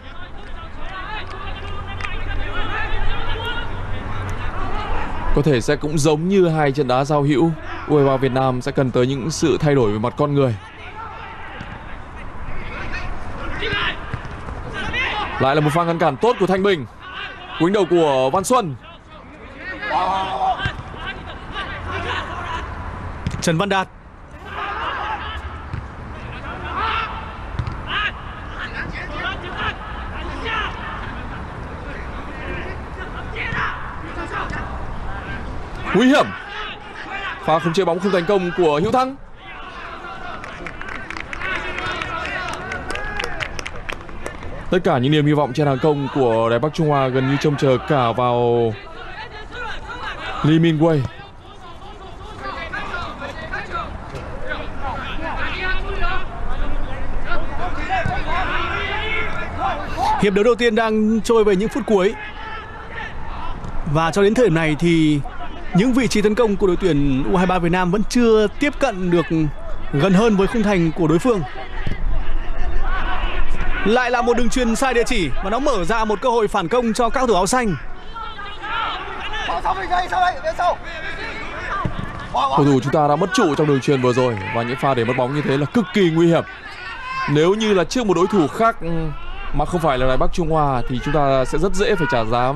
Có thể sẽ cũng giống như hai trận đá giao hữu, u hai ba Việt Nam sẽ cần tới những sự thay đổi về mặt con người. Lại là một pha ngăn cản tốt của Thanh Bình. Cú đánh đầu của Văn Xuân. Trần Văn Đạt. Nguy hiểm. Pha không chế bóng không thành công của Hữu Thắng. Tất cả những niềm hy vọng trên hàng công của Đài Bắc Trung Hoa gần như trông chờ cả vào Lee Min Wei. Hiệp đấu đầu tiên đang trôi về những phút cuối. Và cho đến thời điểm này thì những vị trí tấn công của đội tuyển u hai ba Việt Nam vẫn chưa tiếp cận được gần hơn với khung thành của đối phương. Lại là một đường chuyền sai địa chỉ và nó mở ra một cơ hội phản công cho các cầu thủ áo xanh. Cầu thủ chúng ta đã mất trụ trong đường chuyền vừa rồi và những pha để mất bóng như thế là cực kỳ nguy hiểm. Nếu như là trước một đối thủ khác mà không phải là Đài Bắc Trung Hoa thì chúng ta sẽ rất dễ phải trả giá.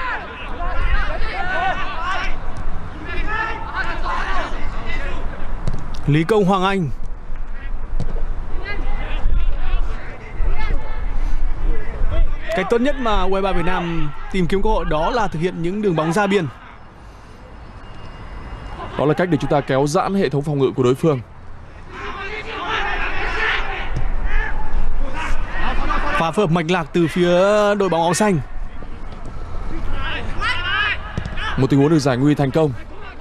Lý Công Hoàng Anh. Cách tốt nhất mà u hai ba Việt Nam tìm kiếm cơ hội đó là thực hiện những đường bóng ra biên. Đó là cách để chúng ta kéo giãn hệ thống phòng ngự của đối phương. Pha phối hợp mạch lạc từ phía đội bóng áo xanh. Một tình huống được giải nguy thành công.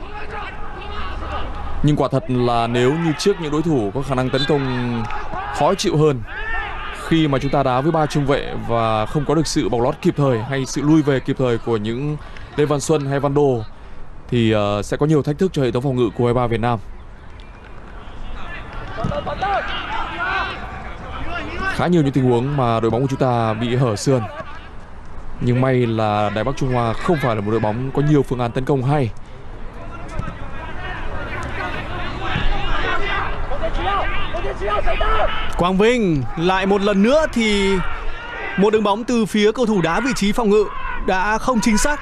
Nhưng quả thật là nếu như trước những đối thủ có khả năng tấn công khó chịu hơn, khi mà chúng ta đá với ba trung vệ và không có được sự bọc lót kịp thời hay sự lui về kịp thời của những Lê Văn Xuân hay Văn Đô thì uh, sẽ có nhiều thách thức cho hệ thống phòng ngự của u hai ba Việt Nam. Khá nhiều những tình huống mà đội bóng của chúng ta bị hở sườn. Nhưng may là Đài Bắc Trung Hoa không phải là một đội bóng có nhiều phương án tấn công hay. Quang Vinh lại một lần nữa thì một đường bóng từ phía cầu thủ đá vị trí phòng ngự đã không chính xác.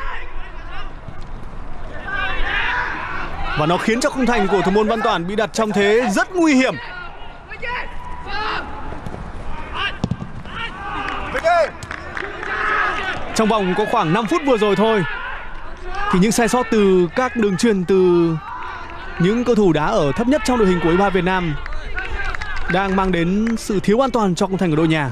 Và nó khiến cho khung thành của thủ môn Văn Toản bị đặt trong thế rất nguy hiểm. Trong vòng có khoảng năm phút vừa rồi thôi thì những sai sót từ các đường chuyền từ những cầu thủ đá ở thấp nhất trong đội hình của u hai ba Việt Nam đang mang đến sự thiếu an toàn cho khung thành của đội nhà.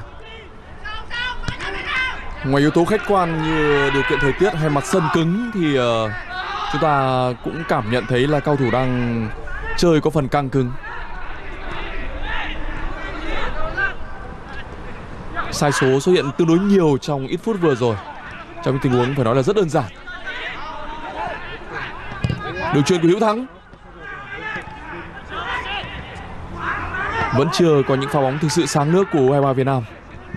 Ngoài yếu tố khách quan như điều kiện thời tiết hay mặt sân cứng thì uh, chúng ta cũng cảm nhận thấy là cầu thủ đang chơi có phần căng cứng. Sai số xuất hiện tương đối nhiều trong ít phút vừa rồi, trong những tình huống phải nói là rất đơn giản. Đường chuyền của Hữu Thắng. Vẫn chưa có những pha bóng thực sự sáng nước của u hai ba Việt Nam.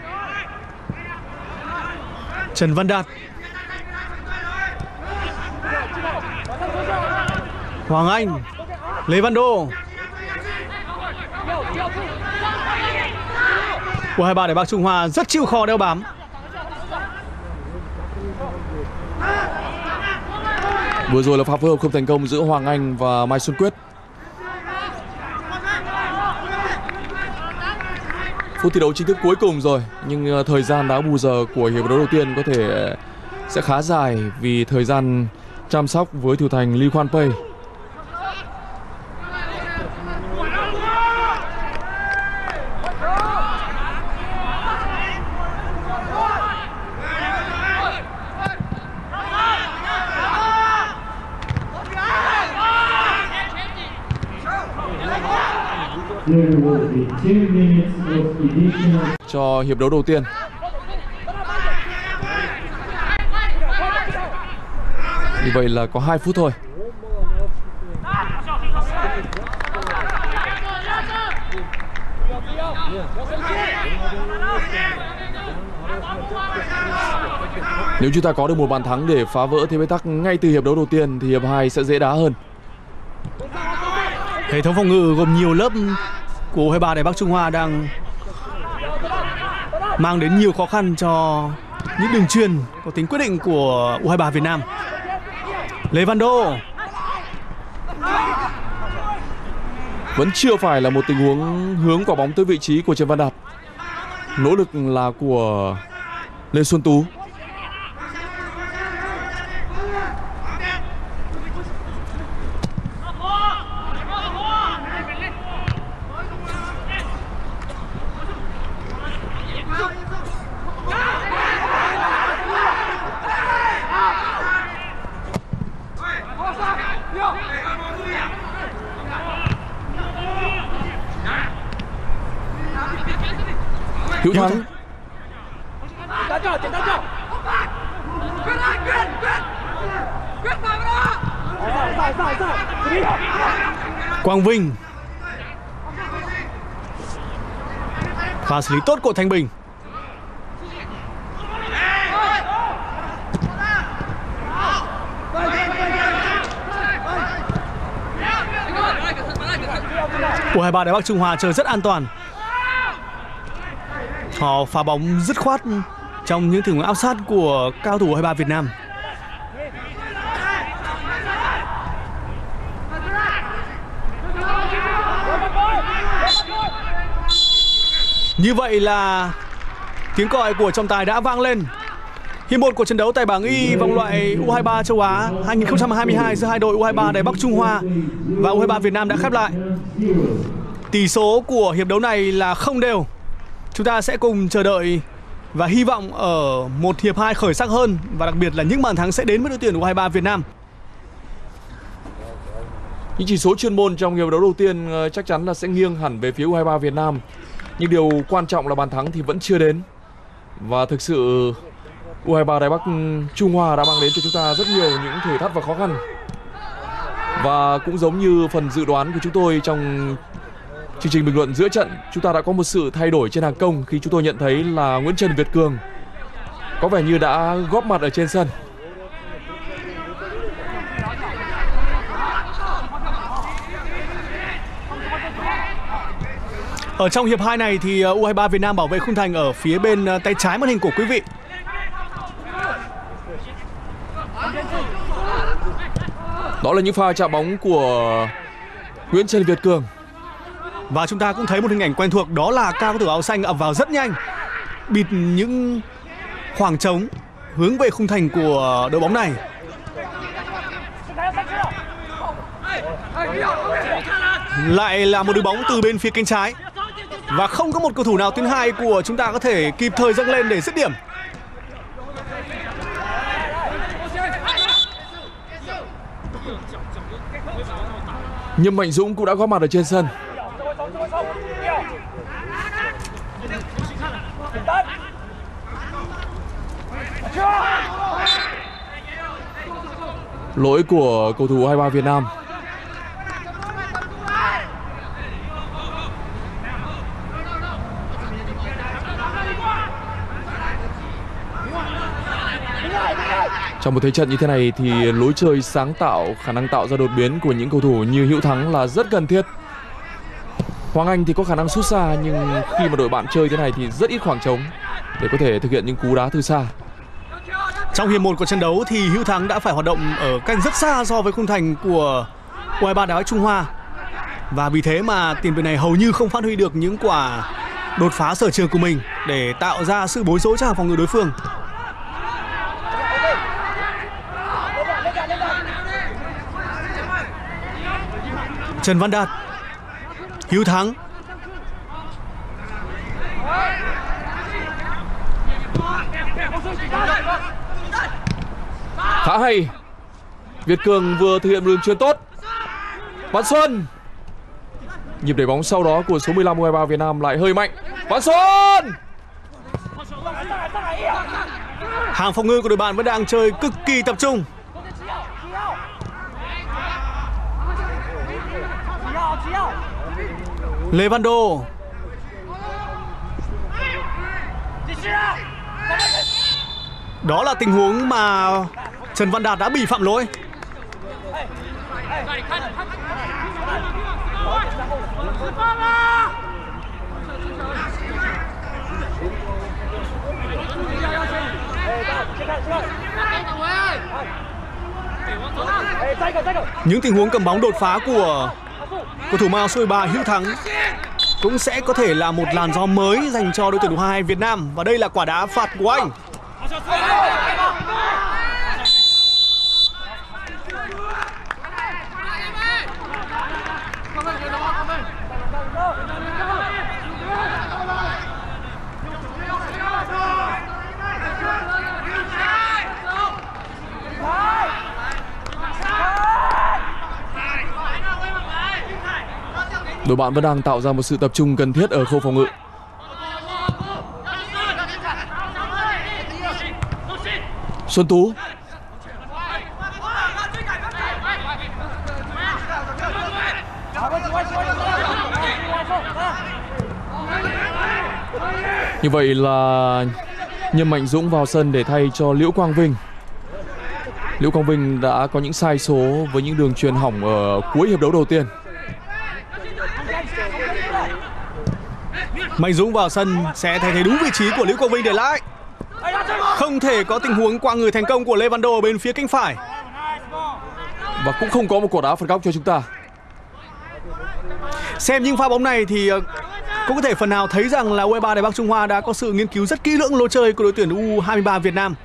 Trần Văn Đạt. Hoàng Anh. Lê Văn Đô. u hai ba Đài Bắc Trung Hoa rất chịu khó đeo bám. Vừa rồi là pha phối hợp không thành công giữa Hoàng Anh và Mai Xuân Quyết. Phút thi đấu chính thức cuối cùng rồi, nhưng thời gian đá bù giờ của hiệp đấu đầu tiên có thể sẽ khá dài vì thời gian chăm sóc với thủ thành Lee Kwan Pei. Cho hiệp đấu đầu tiên. Như vậy là có hai phút thôi. Nếu chúng ta có được một bàn thắng để phá vỡ thế bế tắc ngay từ hiệp đấu đầu tiên thì hiệp hai sẽ dễ đá hơn. Hệ thống phòng ngự gồm nhiều lớp của u hai ba Đài Bắc Trung Hoa đang mang đến nhiều khó khăn cho những đường chuyền có tính quyết định của u hai ba Việt Nam. Lê Văn Đô vẫn chưa phải là một tình huống hướng quả bóng tới vị trí của Trần Văn Đạt. Nỗ lực là của Lê Xuân Tú. Hữu Thắng. Quang Vinh. Pha xử lý tốt của Thanh Bình. u hai ba Đài Bắc Trung Hoa chơi rất an toàn. Họ phá bóng dứt khoát trong những tình huống áp sát của cao thủ u hai ba Việt Nam. Như vậy là tiếng còi của trọng tài đã vang lên. Hiệp một của trận đấu tại bảng Y vòng loại u hai ba châu Á hai không hai hai giữa hai đội u hai ba Đài Bắc Trung Hoa và u hai ba Việt Nam đã khép lại. Tỷ số của hiệp đấu này là không đều. Chúng ta sẽ cùng chờ đợi và hy vọng ở một hiệp hai khởi sắc hơn, và đặc biệt là những bàn thắng sẽ đến với đội tuyển u hai ba Việt Nam. Những chỉ số chuyên môn trong hiệp đấu đầu tiên chắc chắn là sẽ nghiêng hẳn về phía u hai ba Việt Nam. Nhưng điều quan trọng là bàn thắng thì vẫn chưa đến. Và thực sự u hai ba Đài Bắc Trung Hoa đã mang đến cho chúng ta rất nhiều những thử thách và khó khăn. Và cũng giống như phần dự đoán của chúng tôi trong chương trình bình luận giữa trận, chúng ta đã có một sự thay đổi trên hàng công khi chúng tôi nhận thấy là Nguyễn Trần Việt Cường có vẻ như đã góp mặt ở trên sân. Ở trong hiệp hai này thì u hai ba Việt Nam bảo vệ khung thành ở phía bên tay trái màn hình của quý vị. Đó là những pha chạm bóng của Nguyễn Trần Việt Cường. Và chúng ta cũng thấy một hình ảnh quen thuộc, đó là cao thủ áo xanh ập vào rất nhanh, bịt những khoảng trống hướng về khung thành của đội bóng này. Lại là một đường bóng từ bên phía cánh trái, và không có một cầu thủ nào tuyến hai của chúng ta có thể kịp thời dâng lên để dứt điểm. Nhâm Mạnh Dũng cũng đã góp mặt ở trên sân. Lỗi của cầu thủ u hai ba Việt Nam. Trong một thế trận như thế này thì lối chơi sáng tạo, khả năng tạo ra đột biến của những cầu thủ như Hữu Thắng là rất cần thiết. Hoàng Anh thì có khả năng sút xa, nhưng khi mà đội bạn chơi thế này thì rất ít khoảng trống để có thể thực hiện những cú đá từ xa. Trong hiệp một của trận đấu thì Hữu Thắng đã phải hoạt động ở cách rất xa so với khung thành của u hai ba Đài Bắc Trung Hoa, và vì thế mà tiền vệ này hầu như không phát huy được những quả đột phá sở trường của mình để tạo ra sự bối rối cho hàng phòng ngự đối phương. Trần Văn Đạt, Hữu Thắng, khá hay. Việt Cường vừa thực hiện đường chuyền tốt. Văn Xuân. Nhịp đẩy bóng sau đó của số mười lăm u hai ba Việt Nam lại hơi mạnh. Văn Xuân. Hàng phòng ngự của đội bạn vẫn đang chơi cực kỳ tập trung. Lê Văn Đô. Đó là tình huống mà Trần Văn Đạt đã bị phạm lỗi. Những tình huống cầm bóng đột phá của cầu thủ mang áo số mười ba Hữu Thắng cũng sẽ có thể là một làn gió mới dành cho đội tuyển U hai hai Việt Nam. Và đây là quả đá phạt của anh. Đội bạn vẫn đang tạo ra một sự tập trung cần thiết ở khâu phòng ngự. Xuân Tú. Như vậy là Nhâm Mạnh Dũng vào sân để thay cho Liễu Quang Vinh. Liễu Quang Vinh đã có những sai số với những đường chuyền hỏng ở cuối hiệp đấu đầu tiên. Mạnh Dũng vào sân sẽ thay thế đúng vị trí của Liễu Quang Vinh để lại. Không thể có tình huống qua người thành công của Lê Văn Đô ở bên phía cánh phải. Và cũng không có một quả đá phạt góc cho chúng ta. Xem những pha bóng này thì cũng có thể phần nào thấy rằng là U hai ba Đài Bắc Trung Hoa đã có sự nghiên cứu rất kỹ lưỡng lối chơi của đội tuyển U hai ba Việt Nam.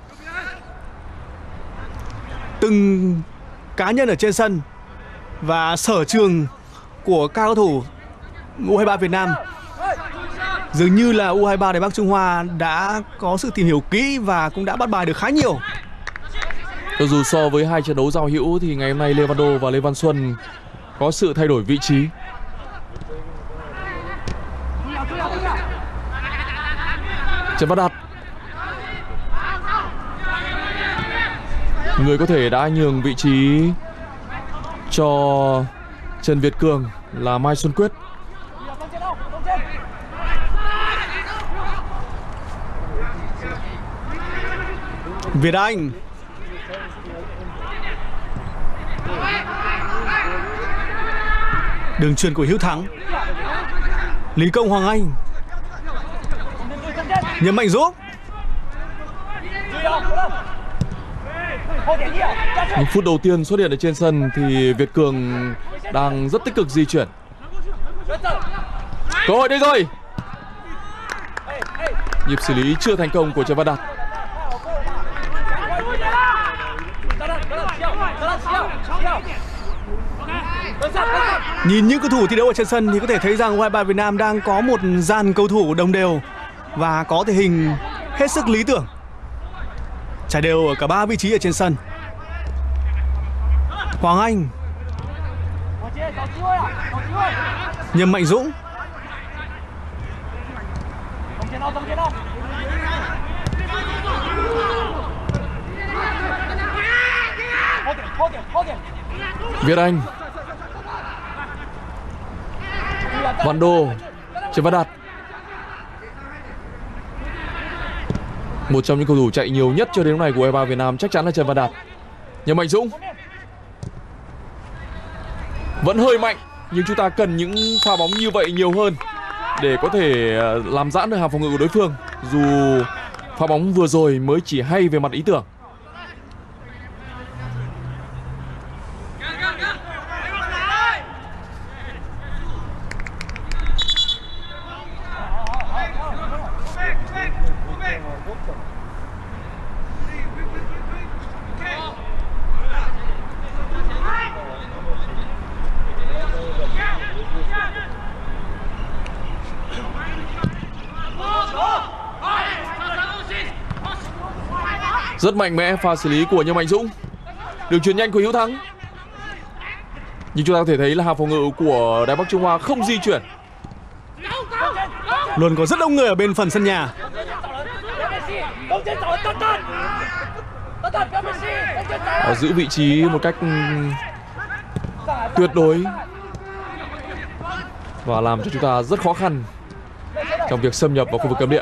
Từng cá nhân ở trên sân và sở trường của các cầu thủ U hai ba Việt Nam dường như là U hai ba Đài Bắc Trung Hoa đã có sự tìm hiểu kỹ và cũng đã bắt bài được khá nhiều. Cho dù so với hai trận đấu giao hữu thì ngày hôm nay Lê Văn Đô và Lê Văn Xuân có sự thay đổi vị trí. Trần Văn Đạt, người có thể đã nhường vị trí cho Trần Việt Cường là Mai Xuân Quyết. Việt Anh. Đường chuyền của Hữu Thắng. Lý Công Hoàng Anh. Nhâm Mạnh Dũng. Những phút đầu tiên xuất hiện ở trên sân thì Việt Cường đang rất tích cực di chuyển. Cơ hội đây rồi. Nhịp xử lý chưa thành công của Trần Văn Đạt. Nhìn những cầu thủ thi đấu ở trên sân thì có thể thấy rằng U hai ba Việt Nam đang có một dàn cầu thủ đồng đều và có thể hình hết sức lý tưởng, trải đều ở cả ba vị trí ở trên sân. Hoàng Anh. Nhâm Mạnh Dũng. Việt Anh. Văn Đô. Trần Văn Đạt. Một trong những cầu thủ chạy nhiều nhất cho đến lúc này của U hai ba Việt Nam chắc chắn là Trần Văn Đạt. Nhâm Mạnh Dũng. Vẫn hơi mạnh, nhưng chúng ta cần những pha bóng như vậy nhiều hơn để có thể làm giãn được hàng phòng ngự của đối phương. Dù pha bóng vừa rồi mới chỉ hay về mặt ý tưởng. Rất mạnh mẽ pha xử lý của Nhâm Mạnh Dũng. Đường chuyền nhanh của Hữu Thắng. Nhưng chúng ta có thể thấy là hàng phòng ngự của Đài Bắc Trung Hoa không di chuyển. Luôn có rất đông người ở bên phần sân nhà. Họ giữ vị trí một cách tuyệt đối. và làm cho chúng ta rất khó khăn trong việc xâm nhập vào khu vực cấm địa.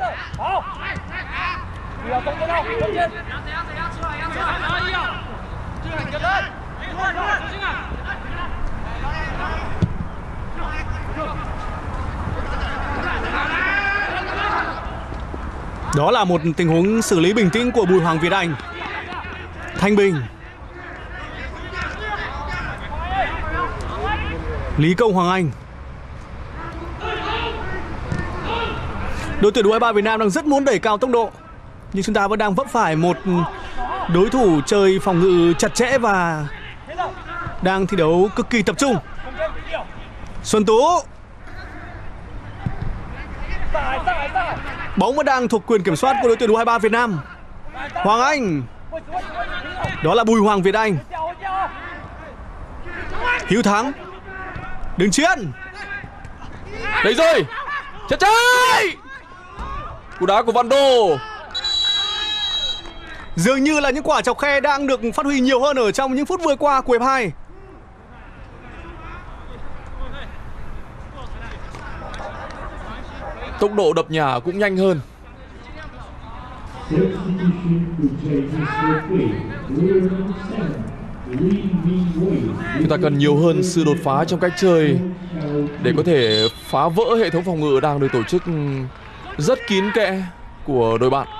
Đó là một tình huống xử lý bình tĩnh của Bùi Hoàng Việt Anh. Thanh Bình, Lý Công Hoàng Anh. Đội tuyển u hai ba Việt Nam đang rất muốn đẩy cao tốc độ, nhưng chúng ta vẫn đang vấp phải một đối thủ chơi phòng ngự chặt chẽ và đang thi đấu cực kỳ tập trung. Xuân Tú, bóng vẫn đang thuộc quyền kiểm soát của đội tuyển u hai ba Việt Nam. Hoàng Anh, đó là Bùi Hoàng Việt Anh. Hiếu Thắng, Đường Chiến, Đấy rồi, chết trái, cú đá của Văn Đô. Dường như là những quả chọc khe đang được phát huy nhiều hơn ở trong những phút vừa qua của hiệp hai. Tốc độ đập nhả cũng nhanh hơn. Chúng ta cần nhiều hơn sự đột phá trong cách chơi để có thể phá vỡ hệ thống phòng ngự đang được tổ chức rất kín kẽ của đội bạn.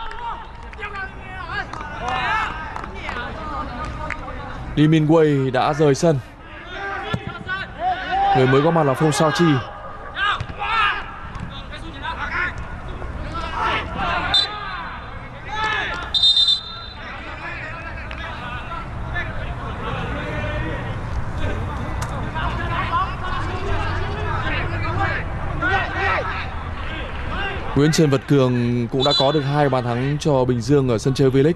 Lee Min Wei đã rời sân. Người mới có mặt là Phong Sao Chi. Nguyễn Trần Vật Cường cũng đã có được hai bàn thắng cho Bình Dương ở sân chơi V-League.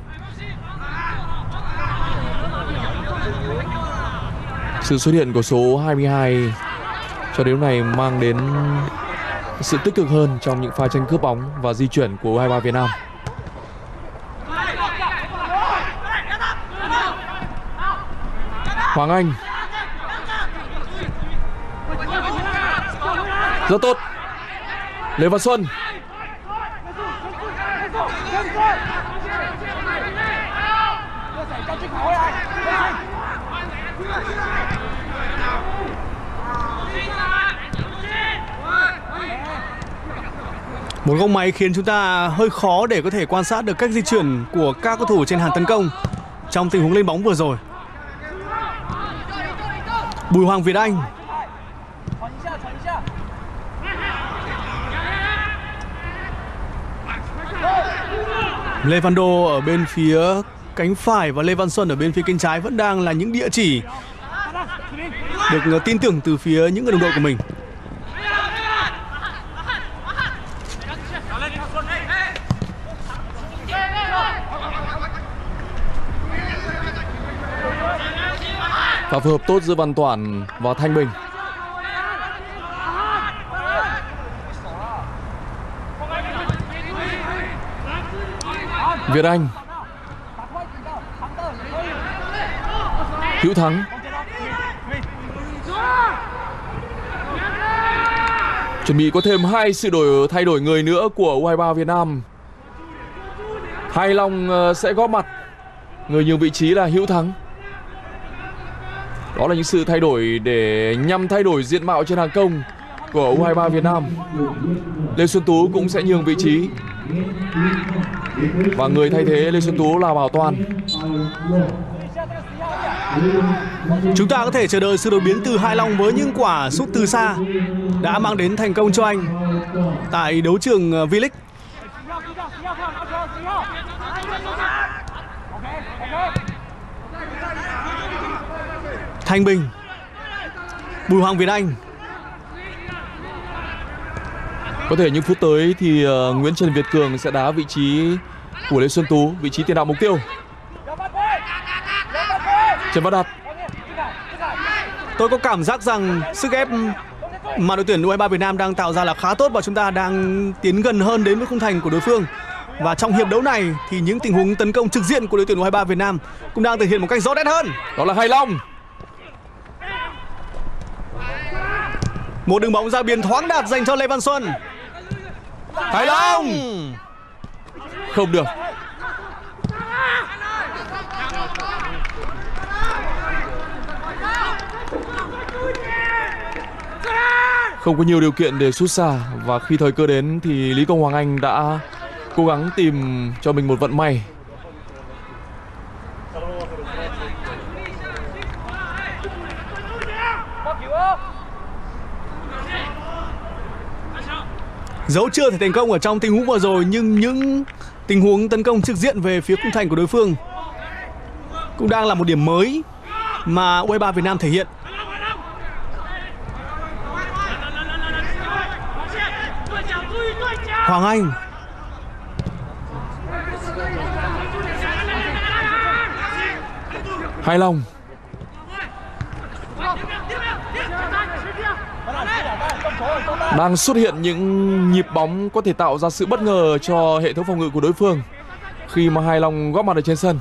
Sự xuất hiện của số hai mươi hai cho đến lúc này mang đến sự tích cực hơn trong những pha tranh cướp bóng và di chuyển của u hai ba Việt Nam. Hoàng Anh rất tốt. Lê Văn Xuân, một góc máy khiến chúng ta hơi khó để có thể quan sát được cách di chuyển của các cầu thủ trên hàng tấn công trong tình huống lên bóng vừa rồi. Bùi Hoàng Việt Anh, Lê Văn Đô ở bên phía cánh phải và Lê Văn Xuân ở bên phía cánh trái vẫn đang là những địa chỉ được tin tưởng từ phía những người đồng đội của mình. Và phối hợp tốt giữa Văn Toản và Thanh Bình. Việt Anh, Hữu Thắng, chuẩn bị có thêm hai sự đổi thay đổi người nữa của u hai ba Việt Nam. Hai Long sẽ góp mặt, người nhường vị trí là Hữu Thắng. Đó là những sự thay đổi để nhằm thay đổi diện mạo trên hàng công của u hai ba Việt Nam. Lê Xuân Tú cũng sẽ nhường vị trí. Và người thay thế Lê Xuân Tú là Bảo Toàn. Chúng ta có thể chờ đợi sự đột biến từ Hai Long với những quả sút từ xa đã mang đến thành công cho anh tại đấu trường V-League. Thanh Bình, Bùi Hoàng Việt Anh. Có thể những phút tới thì uh, Nguyễn Trần Việt Cường sẽ đá vị trí của Lê Xuân Tú, vị trí tiền đạo mục tiêu. Trần Văn Đạt. Tôi có cảm giác rằng sức ép mà đội tuyển u hai ba Việt Nam đang tạo ra là khá tốt và chúng ta đang tiến gần hơn đến với khung thành của đối phương. Và trong hiệp đấu này thì những tình huống tấn công trực diện của đội tuyển u hai ba Việt Nam cũng đang thể hiện một cách rõ nét hơn. Đó là Hai Long. Một đường bóng ra biên thoáng đạt dành cho Lê Văn Xuân. Hải Long không được. Không có nhiều điều kiện để sút xa, và khi thời cơ đến thì Lý Công Hoàng Anh đã cố gắng tìm cho mình một vận may. Dẫu chưa thể thành công ở trong tình huống vừa rồi, nhưng những tình huống tấn công trực diện về phía khung thành của đối phương cũng đang là một điểm mới mà u hai ba Việt Nam thể hiện. Hoàng Anh. Hải Long. Đang xuất hiện những nhịp bóng có thể tạo ra sự bất ngờ cho hệ thống phòng ngự của đối phương khi mà Hải Long góp mặt ở trên sân.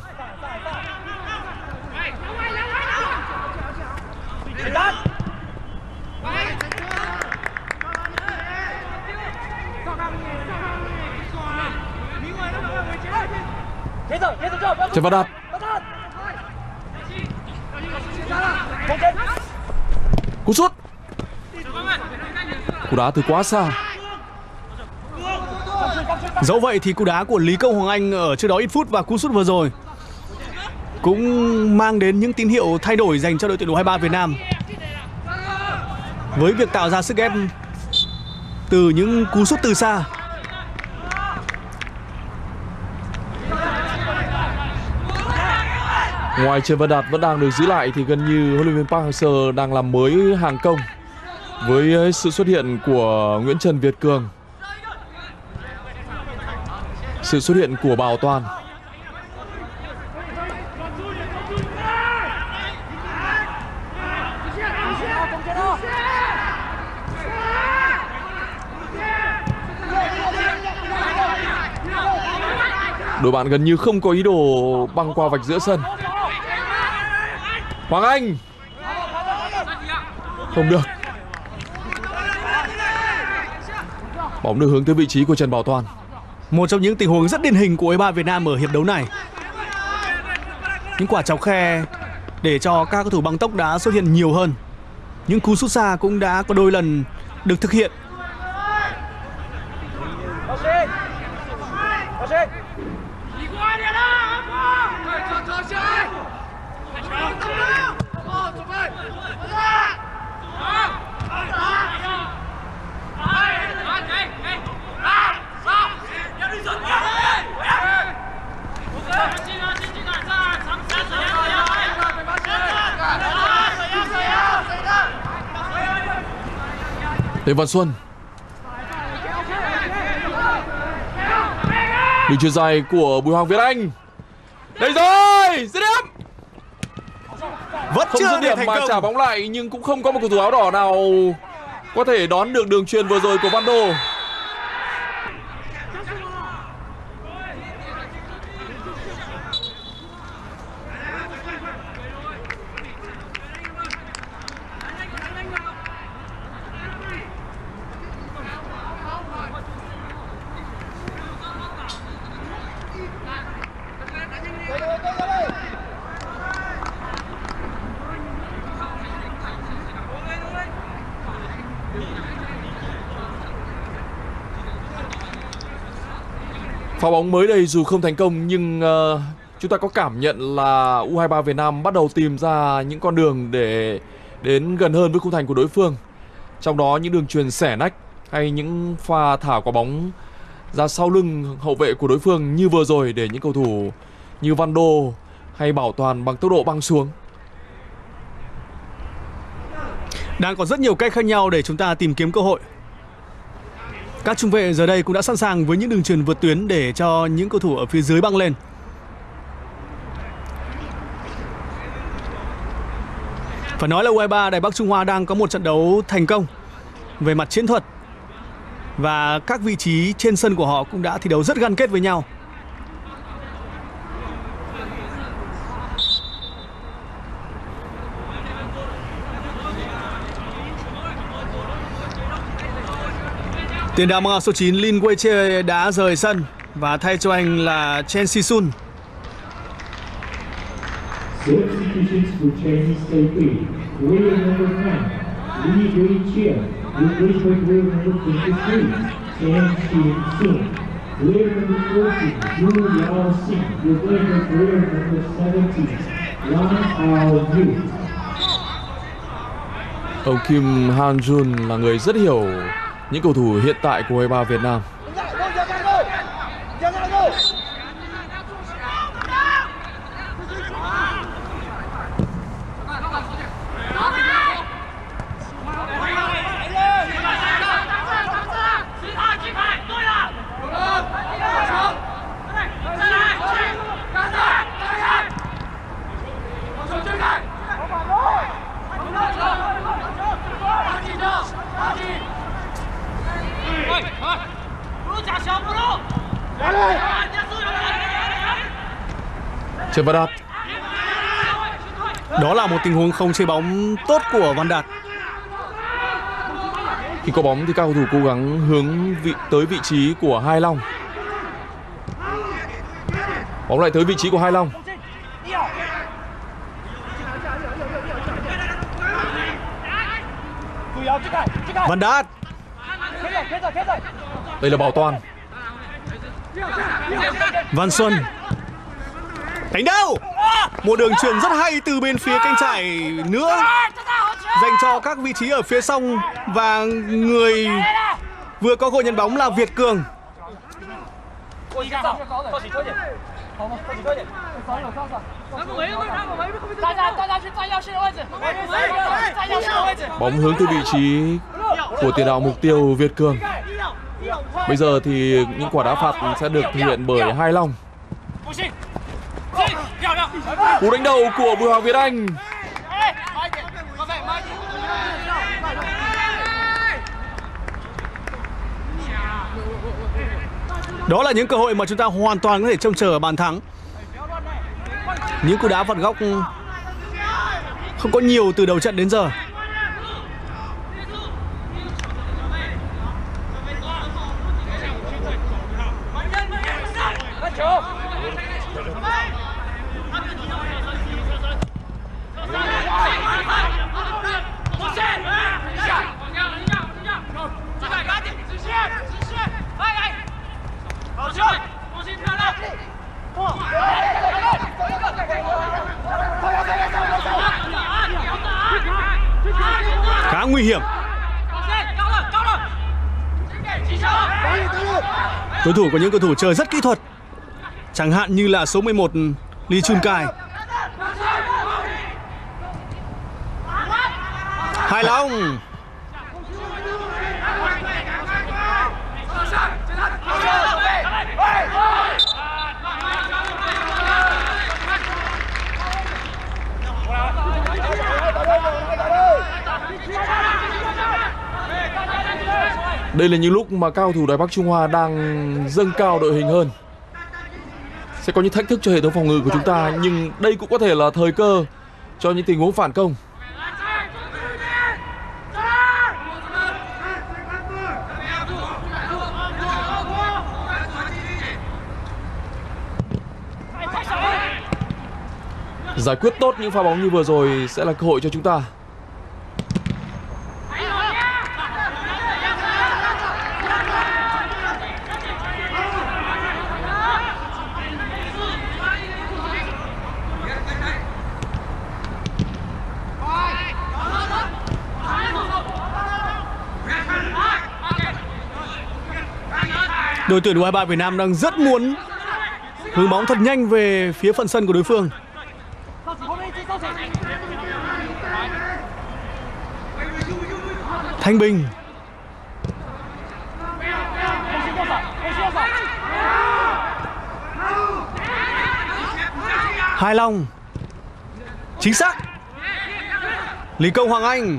Trần Văn Đạt. Cú sút. Cú đá từ quá xa. Dẫu vậy thì cú đá của Lý Công Hoàng Anh ở trước đó ít phút và cú sút vừa rồi cũng mang đến những tín hiệu thay đổi dành cho đội tuyển u hai ba Việt Nam, với việc tạo ra sức ép từ những cú sút từ xa. Ngoài Trần Văn Đạt vẫn đang được giữ lại thì gần như huấn luyện viên Park Hang-seo đang làm mới hàng công với sự xuất hiện của Nguyễn Trần Việt Cường, sự xuất hiện của Bảo Toàn. Đội bạn gần như không có ý đồ băng qua vạch giữa sân. Hoàng Anh không được. Bóng được hướng tới vị trí của Trần Bảo Toàn. Một trong những tình huống rất điển hình của u hai ba Việt Nam ở hiệp đấu này. Những quả chọc khe để cho các cầu thủ băng tốc đã xuất hiện nhiều hơn. Những cú sút xa cũng đã có đôi lần được thực hiện. Lê Văn Xuân. Đường chuyền dài của Bùi Hoàng Việt Anh. Đây rồi, dứt điểm. Vẫn Không chưa dứt điểm thành mà công. trả bóng lại, nhưng cũng không có một cầu thủ áo đỏ nào có thể đón được đường chuyền vừa rồi của Văn Đô. Pha bóng mới đây dù không thành công, nhưng uh, chúng ta có cảm nhận là u hai ba Việt Nam bắt đầu tìm ra những con đường để đến gần hơn với khung thành của đối phương. Trong đó những đường chuyền xẻ nách hay những pha thả quả bóng ra sau lưng hậu vệ của đối phương như vừa rồi, để những cầu thủ như Văn Đô hay Bảo Toàn bằng tốc độ băng xuống. Đang có rất nhiều cách khác nhau để chúng ta tìm kiếm cơ hội. Các trung vệ giờ đây cũng đã sẵn sàng với những đường chuyền vượt tuyến để cho những cầu thủ ở phía dưới băng lên. Phải nói là u hai ba Đài Bắc Trung Hoa đang có một trận đấu thành công về mặt chiến thuật, và các vị trí trên sân của họ cũng đã thi đấu rất gắn kết với nhau. Tiền đạo mang áo số chín Lin Weiche đã rời sân và thay cho anh là Chen Si-sun. Substitutions for Chinese Taipei. Player number ten, Li Weiche, replaced by player number twenty-three, Chen Si-sun. Player number fourteen, Yu Yao-sing, replaced by player number seventeen, Wang Ao-yu. Ông Kim Han-jun là người rất hiểu những cầu thủ hiện tại của u hai ba Việt Nam. Trần Văn Đạt. Đó là một tình huống không chế bóng tốt của Văn Đạt. Khi có bóng thì các cầu thủ cố gắng hướng vị tới vị trí của Hai Long. Bóng lại tới vị trí của Hai Long. Văn Đạt. Đây là Bảo Toàn. Văn Xuân. Đánh đâu? Một đường chuyền rất hay từ bên phía cánh trái nữa, dành cho các vị trí ở phía sông, và người vừa có cơ hội nhận bóng là Việt Cường. Bóng hướng từ vị trí của tiền đạo mục tiêu Việt Cường. Bây giờ thì những quả đá phạt sẽ được thực hiện bởi Hai Long. Cú đánh đầu của Bùi Hoàng Việt Anh. Đó là những cơ hội mà chúng ta hoàn toàn có thể trông chờ bàn thắng. Những cú đá phạt góc không có nhiều từ đầu trận đến giờ. Khá nguy hiểm. Đối thủ có những cầu thủ chơi rất kỹ thuật, chẳng hạn như là số mười một Lee Chun Kai. Hai Long. Đây là những lúc mà cao thủ Đài Bắc Trung Hoa đang dâng cao đội hình hơn. Sẽ có những thách thức cho hệ thống phòng ngự của chúng ta, nhưng đây cũng có thể là thời cơ cho những tình huống phản công. Giải quyết tốt những pha bóng như vừa rồi sẽ là cơ hội cho chúng ta. Đội tuyển u hai ba Việt Nam đang rất muốn hướng bóng thật nhanh về phía phần sân của đối phương. Thanh Bình. Hai Long. Chính xác. Lý Công Hoàng Anh.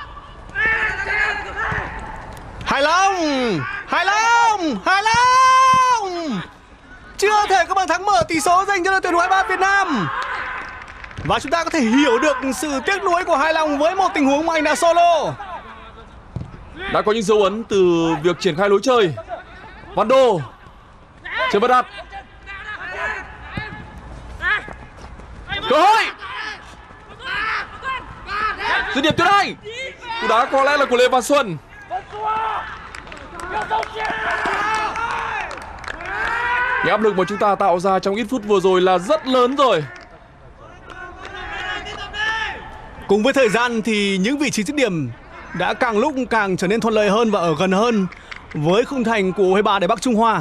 Hai Long. Hai Long. Hai Long. Chưa thể có bàn thắng mở tỷ số dành cho đội tuyển u hai ba Việt Nam. Và chúng ta có thể hiểu được sự tiếc nuối của Hai Long với một tình huống mà anh đã solo. đã có những dấu ấn từ việc triển khai lối chơi. Văn Đô, Trần Văn Đạt, cơ hội, dứt điểm tuyến hai. Cú đá có lẽ là của Lê Văn Xuân. Cái áp lực mà chúng ta tạo ra trong ít phút vừa rồi là rất lớn rồi. Cùng với thời gian thì những vị trí dứt điểm đã càng lúc càng trở nên thuận lợi hơn và ở gần hơn với khung thành của u hai ba Đài Bắc Trung Hoa.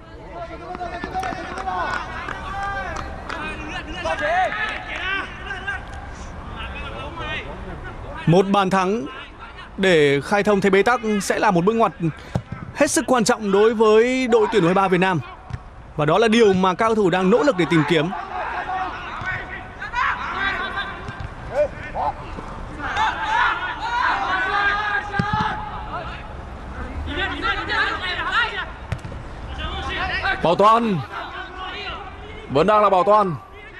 Một bàn thắng để khai thông thế bế tắc sẽ là một bước ngoặt hết sức quan trọng đối với đội tuyển u hai ba Việt Nam. Và đó là điều mà các cầu thủ đang nỗ lực để tìm kiếm. Bảo Toàn, vẫn đang là Bảo Toàn,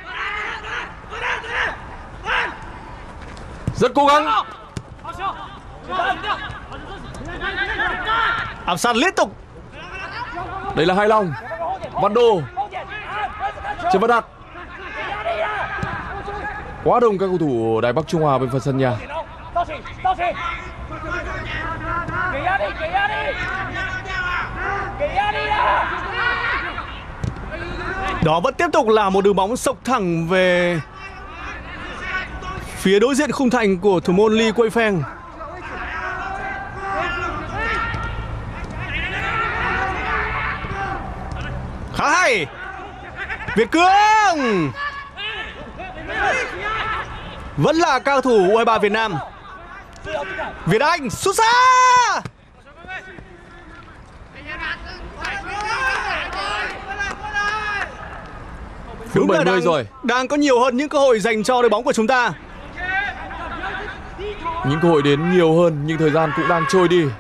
rất cố gắng, áp sát liên tục. đây là Hai Long, Văn Đô, Trần Văn Đạt. Quá đông các cầu thủ Đài Bắc Trung Hoa bên phần sân nhà. Đó vẫn tiếp tục là một đường bóng sộc thẳng về phía đối diện khung thành của thủ môn Lee Quay Pheng. Khá hay. Việt Cương vẫn là cao thủ u hai ba Việt Nam. Việt Anh sút xa. Đúng là đang, rồi. đang có nhiều hơn những cơ hội dành cho đội bóng của chúng ta. Những cơ hội đến nhiều hơn nhưng thời gian cũng đang trôi đi.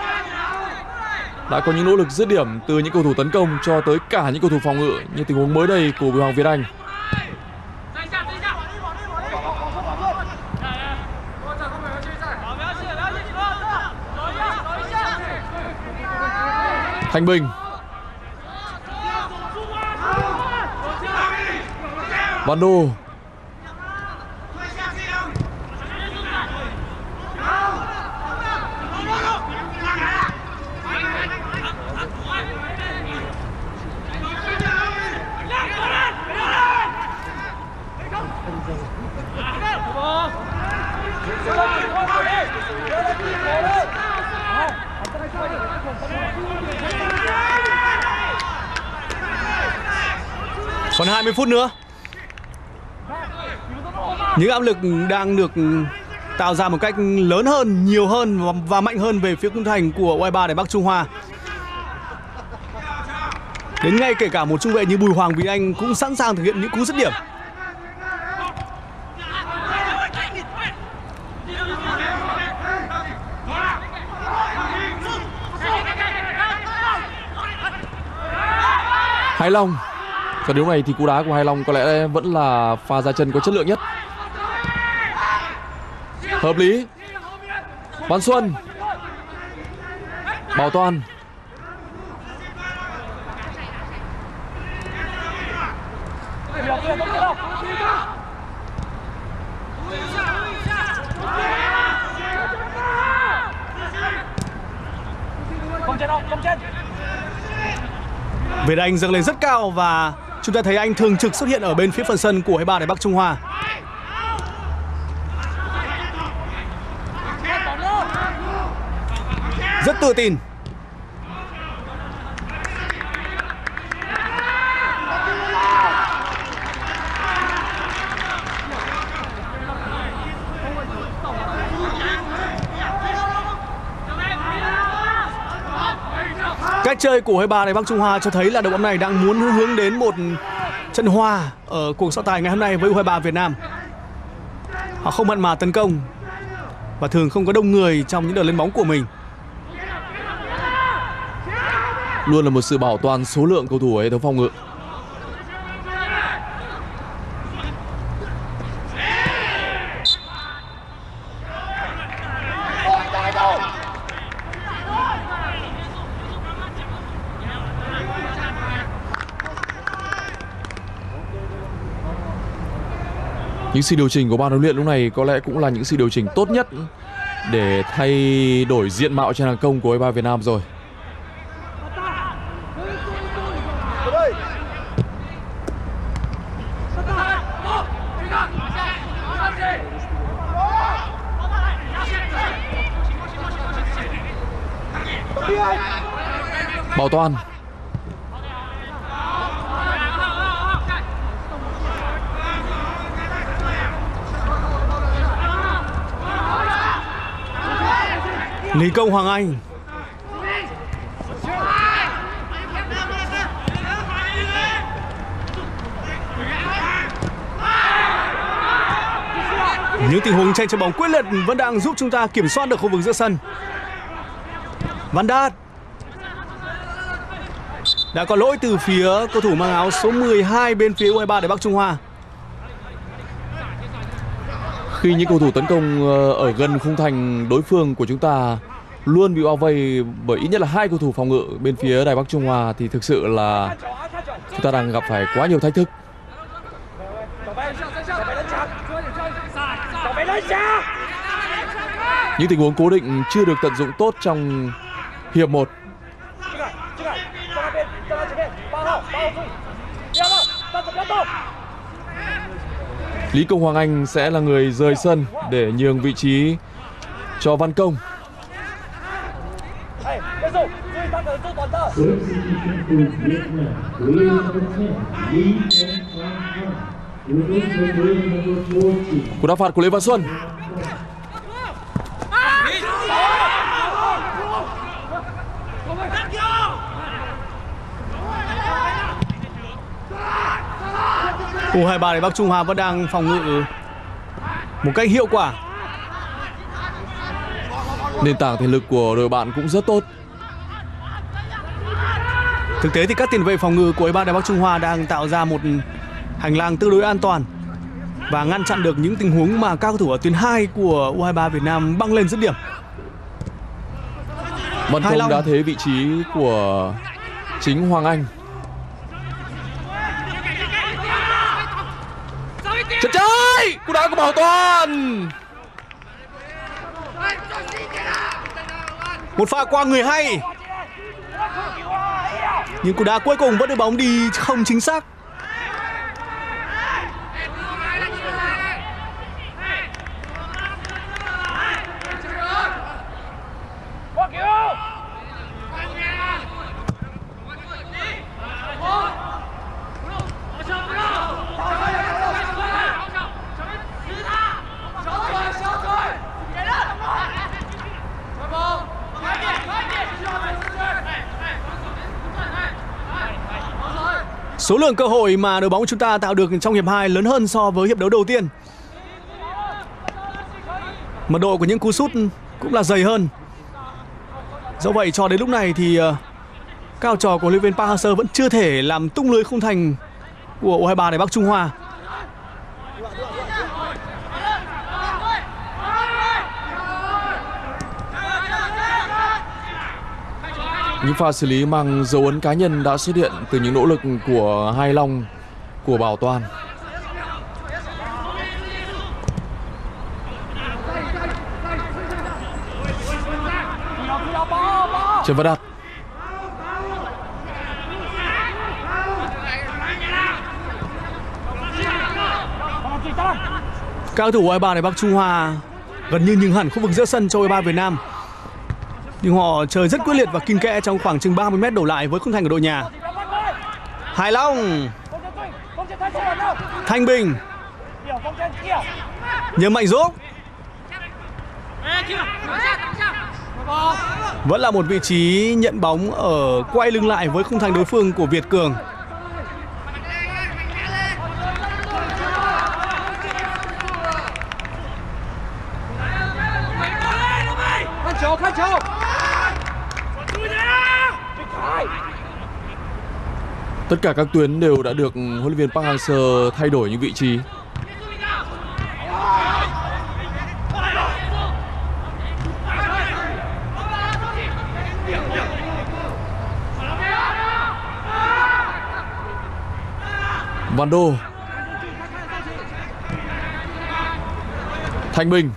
Đã có những nỗ lực dứt điểm từ những cầu thủ tấn công cho tới cả những cầu thủ phòng ngự như tình huống mới đây của Bùi Hoàng Việt Anh. Thanh Bình, Văn Đô, còn hai mươi phút nữa. Những áp lực đang được tạo ra một cách lớn hơn, nhiều hơn và, và mạnh hơn về phía khung thành của u hai ba Đài Bắc Trung Hoa. Đến ngay kể cả một trung vệ như Bùi Hoàng Việt Anh cũng sẵn sàng thực hiện những cú dứt điểm. Hai Long. Trận đấu này thì cú đá của Hai Long có lẽ vẫn là pha ra chân có chất lượng nhất. Hợp lý. Văn Xuân, Bảo Toàn, Việt Anh dâng lên rất cao và chúng ta thấy anh thường trực xuất hiện ở bên phía phần sân của u hai ba Đài Bắc Trung Hoa. Rất tự tin. Cách chơi của u hai ba Đài Bắc Trung Hoa cho thấy là đội bóng này đang muốn hướng đến một trận hòa ở cuộc so tài ngày hôm nay với u hai ba Việt Nam. Họ không mặn mà tấn công và thường không có đông người trong những đợt lên bóng của mình. Luôn là một sự bảo toàn số lượng cầu thủ ở hệ thống phòng ngự. Những sự điều chỉnh của ban huấn luyện lúc này có lẽ cũng là những sự điều chỉnh tốt nhất để thay đổi diện mạo trên hàng công của u hai ba Việt Nam rồi. Bảo Toàn. Lý Công Hoàng Anh. Những tình huống tranh chấp bóng quyết liệt vẫn đang giúp chúng ta kiểm soát được khu vực giữa sân. Văn Đạt. Đã có lỗi từ phía cầu thủ mang áo số mười hai bên phía u hai ba Đài Bắc Trung Hoa. Khi những cầu thủ tấn công ở gần khung thành đối phương của chúng ta luôn bị bao vây bởi ít nhất là hai cầu thủ phòng ngự bên phía Đài Bắc Trung Hoa thì thực sự là chúng ta đang gặp phải quá nhiều thách thức. Những tình huống cố định chưa được tận dụng tốt trong hiệp một. Lý Công Hoàng Anh sẽ là người rời sân để nhường vị trí cho Văn Công. Cú đá phạt của Lê Văn Xuân. u hai ba Đài Bắc Trung Hoa vẫn đang phòng ngự một cách hiệu quả. Nền tảng thể lực của đội bạn cũng rất tốt. Thực tế thì các tiền vệ phòng ngự của u hai ba Đài Bắc Trung Hoa đang tạo ra một hành lang tương đối an toàn và ngăn chặn được những tình huống mà các cầu thủ ở tuyến hai của u hai ba Việt Nam băng lên dứt điểm. Văn Công đã thế vị trí của chính Hoàng Anh. Chân trái, cú đá của Bảo Toàn. Một pha qua người hay. Nhưng cú đá cuối cùng vẫn đưa bóng đi không chính xác. Số lượng cơ hội mà đội bóng chúng ta tạo được trong hiệp hai lớn hơn so với hiệp đấu đầu tiên. Mật độ của những cú sút cũng là dày hơn. Do vậy cho đến lúc này thì các học trò của huấn luyện viên Park Hang-seo vẫn chưa thể làm tung lưới khung thành của u hai ba Đài Bắc Trung Hoa. Những pha xử lý mang dấu ấn cá nhân đã xuất hiện từ những nỗ lực của Hai Long, của Bảo Toàn. Trần Văn Đạt. Các cầu thủ u hai ba Đài Bắc Trung Hoa gần như nhường hẳn khu vực giữa sân cho u hai ba Việt Nam. Nhưng họ chơi rất quyết liệt và kiên kẽ trong khoảng chừng ba mươi mét đổ lại với khung thành của đội nhà. Hải Long. Thanh Bình. Nhâm Mạnh Dũng. Vẫn là một vị trí nhận bóng ở quay lưng lại với khung thành đối phương của Việt Cường. Tất cả các tuyến đều đã được huấn luyện viên Park Hang-seo thay đổi những vị trí. Văn Đô. Thanh Bình,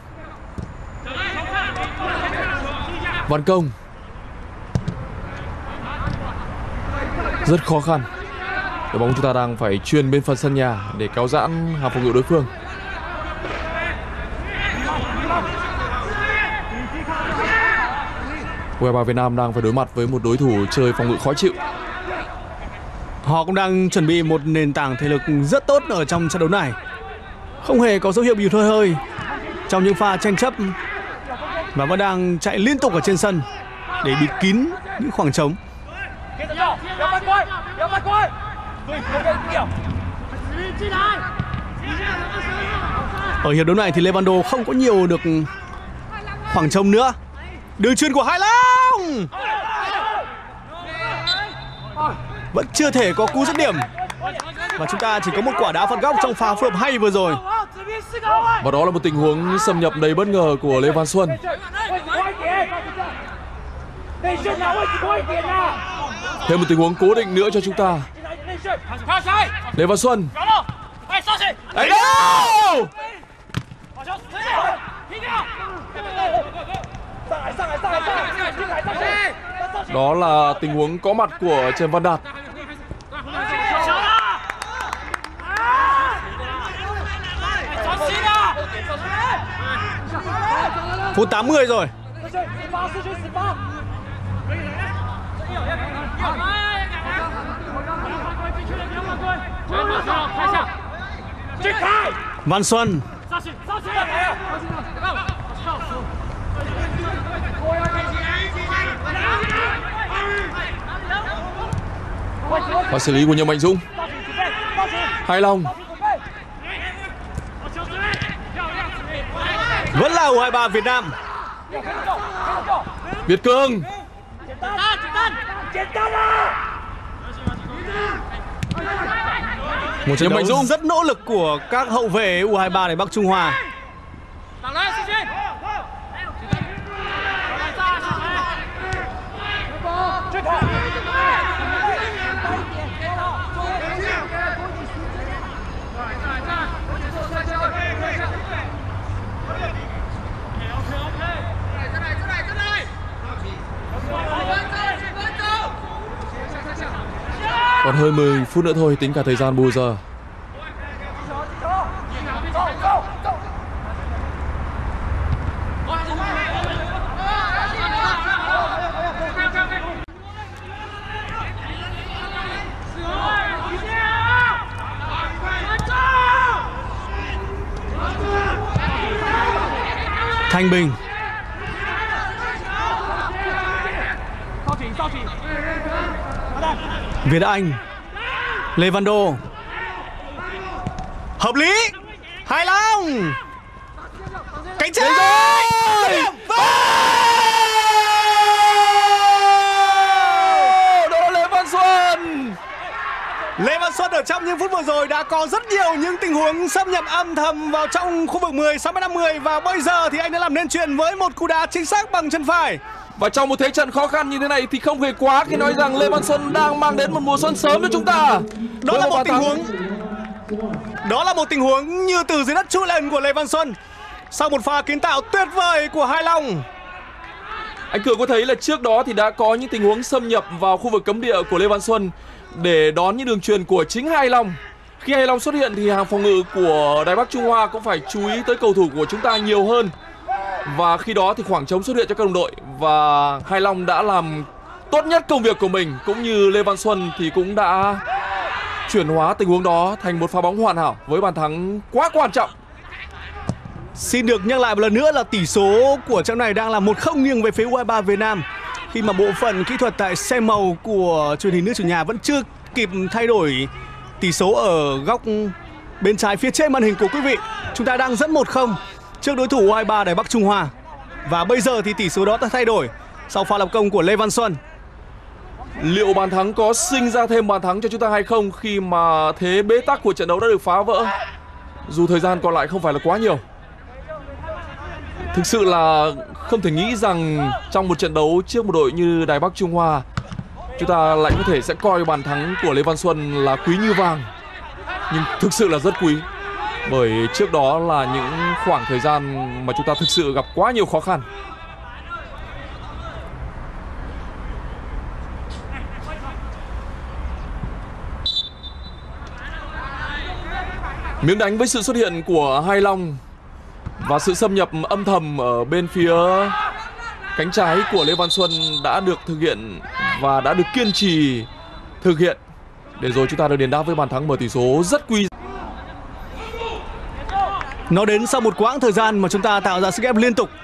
Văn Công. Rất khó khăn. Đội bóng chúng ta đang phải chuyền bên phần sân nhà để kéo giãn hàng phòng ngự đối phương. u hai ba Việt Nam đang phải đối mặt với một đối thủ chơi phòng ngự khó chịu. Họ cũng đang chuẩn bị một nền tảng thể lực rất tốt ở trong trận đấu này. Không hề có dấu hiệu bị thôi hơi trong những pha tranh chấp và vẫn đang chạy liên tục ở trên sân để bịt kín những khoảng trống. Ở hiệp đấu này thì Levando không có nhiều được khoảng trống nữa. Đường chuyền của Hải Long vẫn chưa thể có cú dứt điểm, và chúng ta chỉ có một quả đá phạt góc trong pha phối hợp hay vừa rồi. Và đó là một tình huống xâm nhập đầy bất ngờ của Lê Văn Xuân. Thêm một tình huống cố định nữa cho chúng ta. Lê Văn Xuân. Đấy đâu! Đó là tình huống có mặt của Trần Văn Đạt. Phút tám mươi rồi. Văn Xuân. Và xử lý của Nhâm Mạnh Dũng. Hải Long. Vẫn là u hai ba Việt Nam. Việt Cường. Một trận đấu rất nỗ lực của các hậu vệ u hai ba Đài Bắc Trung Hoa. Còn hơn mười phút nữa thôi tính cả thời gian bù giờ. Thanh Bình. Việt Anh. Levando. Hợp lý. Hải Long. Cánh trái. Đó là Lê Văn Xuân. Lê Văn Xuân ở trong những phút vừa rồi đã có rất nhiều những tình huống xâm nhập âm thầm vào trong khu vực mười, sáu mươi năm mươi, và bây giờ thì anh đã làm nên chuyện với một cú đá chính xác bằng chân phải. Và trong một thế trận khó khăn như thế này thì không hề quá khi nói rằng Lê Văn Xuân đang mang đến một mùa xuân sớm cho chúng ta. Đó là một tình huống Đó là một tình huống như từ dưới đất trỗi lên của Lê Văn Xuân sau một pha kiến tạo tuyệt vời của Hải Long. Anh Cường có thấy là trước đó thì đã có những tình huống xâm nhập vào khu vực cấm địa của Lê Văn Xuân để đón những đường chuyền của chính Hải Long. Khi Hải Long xuất hiện thì hàng phòng ngự của Đài Bắc Trung Hoa cũng phải chú ý tới cầu thủ của chúng ta nhiều hơn. Và khi đó thì khoảng trống xuất hiện cho các đồng đội, và Hải Long đã làm tốt nhất công việc của mình, cũng như Lê Văn Xuân thì cũng đã chuyển hóa tình huống đó thành một pha bóng hoàn hảo với bàn thắng quá quan trọng. Xin được nhắc lại một lần nữa là tỷ số của trận này đang là một không nghiêng về phía u hai ba Việt Nam, khi mà bộ phận kỹ thuật tại xe màu của truyền hình nước chủ nhà vẫn chưa kịp thay đổi tỷ số ở góc bên trái phía trên màn hình của quý vị. Chúng ta đang dẫn một không trước đối thủ u hai ba Đài Bắc Trung Hoa, và bây giờ thì tỷ số đó đã thay đổi sau pha lập công của Lê Văn Xuân. Liệu bàn thắng có sinh ra thêm bàn thắng cho chúng ta hay không khi mà thế bế tắc của trận đấu đã được phá vỡ, dù thời gian còn lại không phải là quá nhiều? Thực sự là không thể nghĩ rằng trong một trận đấu trước một đội như Đài Bắc Trung Hoa, chúng ta lại có thể sẽ coi bàn thắng của Lê Văn Xuân là quý như vàng. Nhưng thực sự là rất quý. Bởi trước đó là những khoảng thời gian mà chúng ta thực sự gặp quá nhiều khó khăn. Miếng đánh với sự xuất hiện của Hai Long và sự xâm nhập âm thầm ở bên phía cánh trái của Lê Văn Xuân đã được thực hiện và đã được kiên trì thực hiện để rồi chúng ta được đền đáp với bàn thắng mở tỷ số rất quý. Nó đến sau một quãng thời gian mà chúng ta tạo ra sức ép liên tục.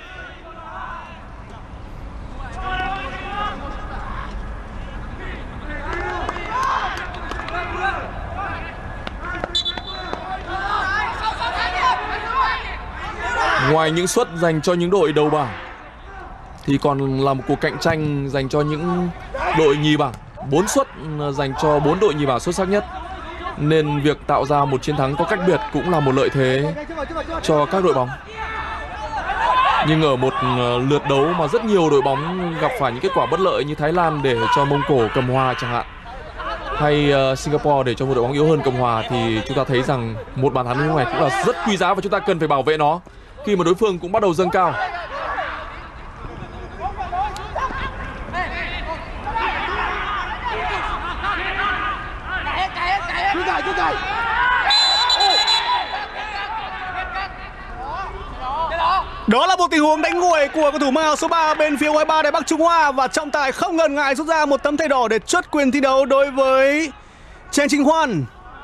Ngoài những suất dành cho những đội đầu bảng thì còn là một cuộc cạnh tranh dành cho những đội nhì bảng. Bốn suất dành cho bốn đội nhì bảng xuất sắc nhất. Nên việc tạo ra một chiến thắng có cách biệt cũng là một lợi thế cho các đội bóng. Nhưng ở một lượt đấu mà rất nhiều đội bóng gặp phải những kết quả bất lợi như Thái Lan để cho Mông Cổ cầm hòa chẳng hạn, hay Singapore để cho một đội bóng yếu hơn cầm hòa, thì chúng ta thấy rằng một bàn thắng như thế này cũng là rất quý giá và chúng ta cần phải bảo vệ nó khi mà đối phương cũng bắt đầu dâng cao. Đó là một tình huống đánh nguội của cầu thủ mang áo số ba bên phía u hai ba Đài Bắc Trung Hoa, và trọng tài không ngần ngại rút ra một tấm thẻ đỏ để truất quyền thi đấu đối với Chen Chính Hoan.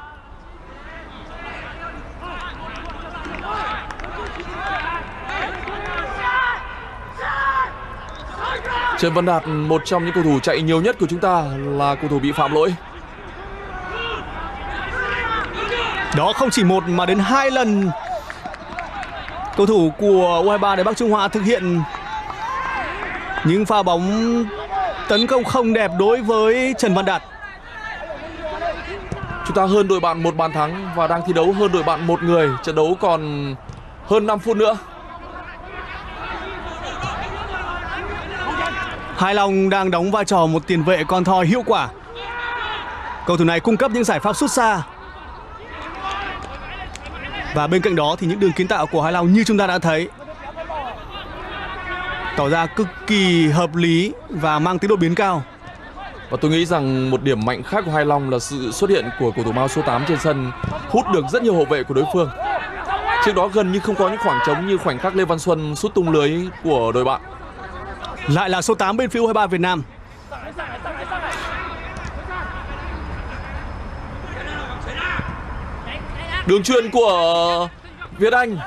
Trần Văn Đạt, một trong những cầu thủ chạy nhiều nhất của chúng ta, là cầu thủ bị phạm lỗi. Đó không chỉ một mà đến hai lần cầu thủ của u hai ba Đài Bắc Trung Hoa thực hiện những pha bóng tấn công không đẹp đối với Trần Văn Đạt. Chúng ta hơn đội bạn một bàn thắng và đang thi đấu hơn đội bạn một người. Trận đấu còn hơn năm phút nữa. Hai Long đang đóng vai trò một tiền vệ con thoi hiệu quả. Cầu thủ này cung cấp những giải pháp sút xa. Và bên cạnh đó thì những đường kiến tạo của Hai Long như chúng ta đã thấy tỏ ra cực kỳ hợp lý và mang tính đột biến cao. Và tôi nghĩ rằng một điểm mạnh khác của Hai Long là sự xuất hiện của cầu thủ mang số tám trên sân, hút được rất nhiều hậu vệ của đối phương. Trước đó gần như không có những khoảng trống như khoảnh khắc Lê Văn Xuân sút tung lưới của đội bạn. Lại là số tám bên phía u hai ba Việt Nam. Đường chuyền của Việt Anh.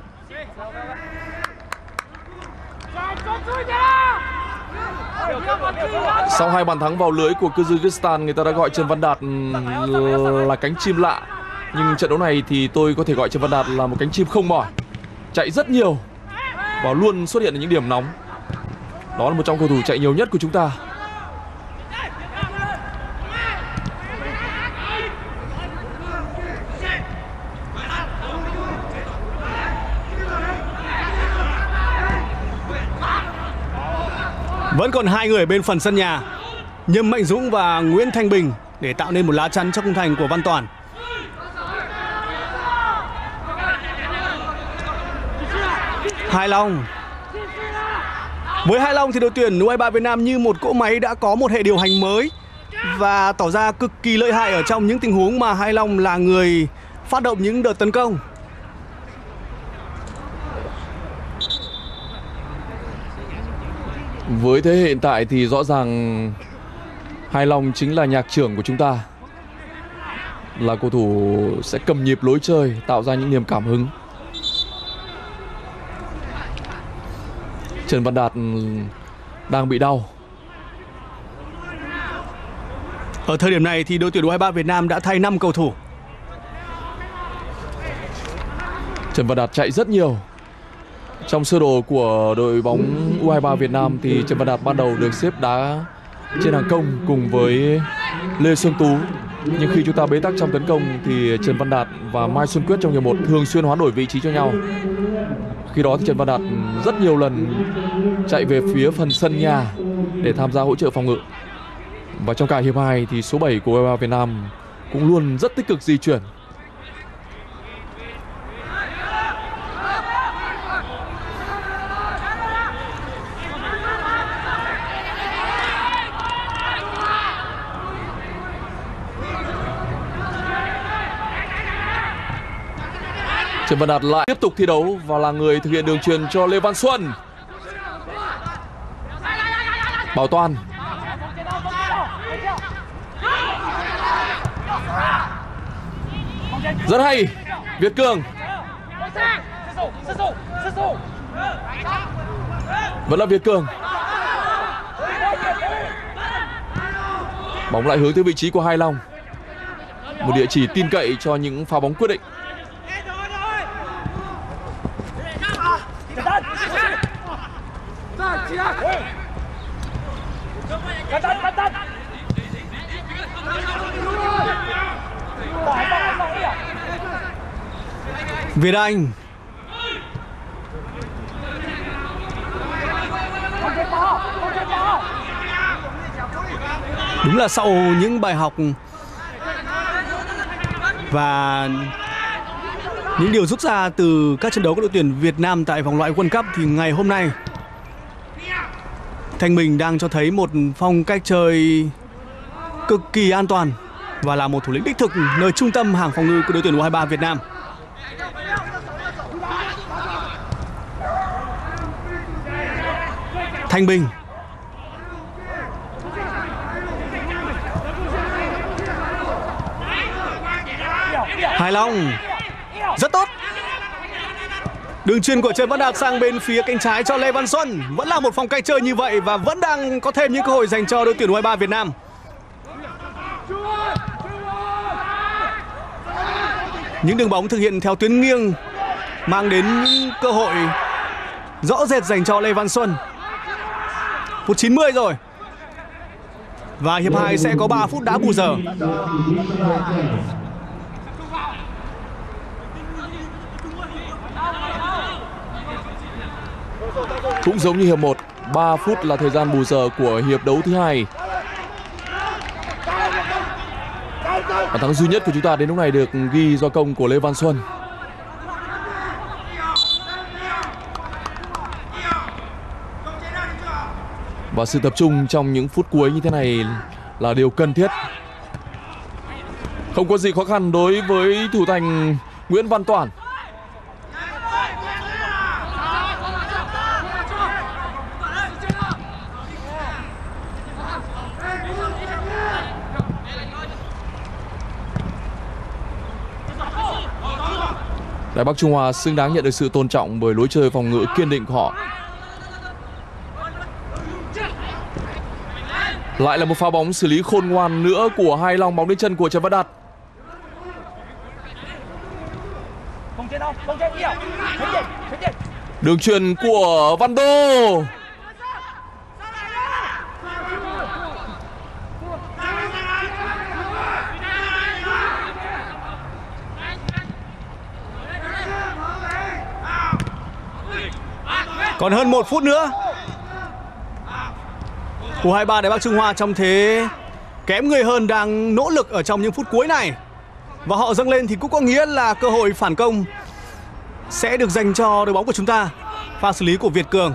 Sau hai bàn thắng vào lưới của Kyrgyzstan, người ta đã gọi Trần Văn Đạt là cánh chim lạ. Nhưng trận đấu này thì tôi có thể gọi Trần Văn Đạt là một cánh chim không mỏi. Chạy rất nhiều và luôn xuất hiện ở những điểm nóng. Đó là một trong cầu thủ chạy nhiều nhất của chúng ta. Vẫn còn hai người bên phần sân nhà, Nhâm Mạnh Dũng và Nguyễn Thanh Bình, để tạo nên một lá chắn cho khung thành của Văn Toàn. Hai Long. Với Hai Long thì đội tuyển u hai ba Việt Nam như một cỗ máy đã có một hệ điều hành mới và tỏ ra cực kỳ lợi hại ở trong những tình huống mà Hai Long là người phát động những đợt tấn công. Với thế hệ hiện tại thì rõ ràng Hai Long chính là nhạc trưởng của chúng ta, là cầu thủ sẽ cầm nhịp lối chơi, tạo ra những niềm cảm hứng. Trần Văn Đạt đang bị đau. Ở thời điểm này thì đội tuyển u hai ba Việt Nam đã thay năm cầu thủ. Trần Văn Đạt chạy rất nhiều. Trong sơ đồ của đội bóng u hai ba Việt Nam thì Trần Văn Đạt ban đầu được xếp đá trên hàng công cùng với Lê Xuân Tú. Nhưng khi chúng ta bế tắc trong tấn công thì Trần Văn Đạt và Mai Xuân Quyết trong hiệp một thường xuyên hoán đổi vị trí cho nhau. Khi đó thì Trần Văn Đạt rất nhiều lần chạy về phía phần sân nhà để tham gia hỗ trợ phòng ngự. Và trong cả hiệp hai thì số bảy của u hai ba Việt Nam cũng luôn rất tích cực di chuyển. Trần Văn Đạt lại tiếp tục thi đấu và là người thực hiện đường chuyền cho Lê Văn Xuân. Bảo Toàn. Rất hay. Việt Cường. Vẫn là Việt Cường. Bóng lại hướng tới vị trí của Hai Long. Một địa chỉ tin cậy cho những pha bóng quyết định. Việt Anh. Đúng là sau những bài học và những điều rút ra từ các trận đấu của đội tuyển Việt Nam tại vòng loại World Cup thì ngày hôm nay Thanh Bình đang cho thấy một phong cách chơi cực kỳ an toàn và là một thủ lĩnh đích thực nơi trung tâm hàng phòng ngự của đội tuyển U hai ba Việt Nam. Thanh Bình. Hải Long. Rất tốt. Đường chuyền của Trần Văn Đạt sang bên phía cánh trái cho Lê Văn Xuân. Vẫn là một phong cách chơi như vậy và vẫn đang có thêm những cơ hội dành cho đội tuyển U hai ba Việt Nam. Những đường bóng thực hiện theo tuyến nghiêng mang đến những cơ hội rõ rệt dành cho Lê Văn Xuân. Phút chín mươi rồi. Và hiệp hai sẽ có ba phút đá bù giờ. Cũng giống như hiệp một, ba phút là thời gian bù giờ của hiệp đấu thứ hai. Bàn thắng duy nhất của chúng ta đến lúc này được ghi do công của Lê Văn Xuân. Và sự tập trung trong những phút cuối như thế này là điều cần thiết. Không có gì khó khăn đối với thủ thành Nguyễn Văn Toản. Đài Bắc Trung Hoa xứng đáng nhận được sự tôn trọng bởi lối chơi phòng ngự kiên định của họ. Lại là một pha bóng xử lý khôn ngoan nữa của Hai Long, bóng đến chân của Trần Văn Đạt. Đường chuyền của Văn Đô. Còn hơn một phút nữa. U hai ba Đài Bắc Trung Hoa trong thế kém người hơn đang nỗ lực ở trong những phút cuối này. Và họ dâng lên thì cũng có nghĩa là cơ hội phản công sẽ được dành cho đội bóng của chúng ta. Pha xử lý của Việt Cường.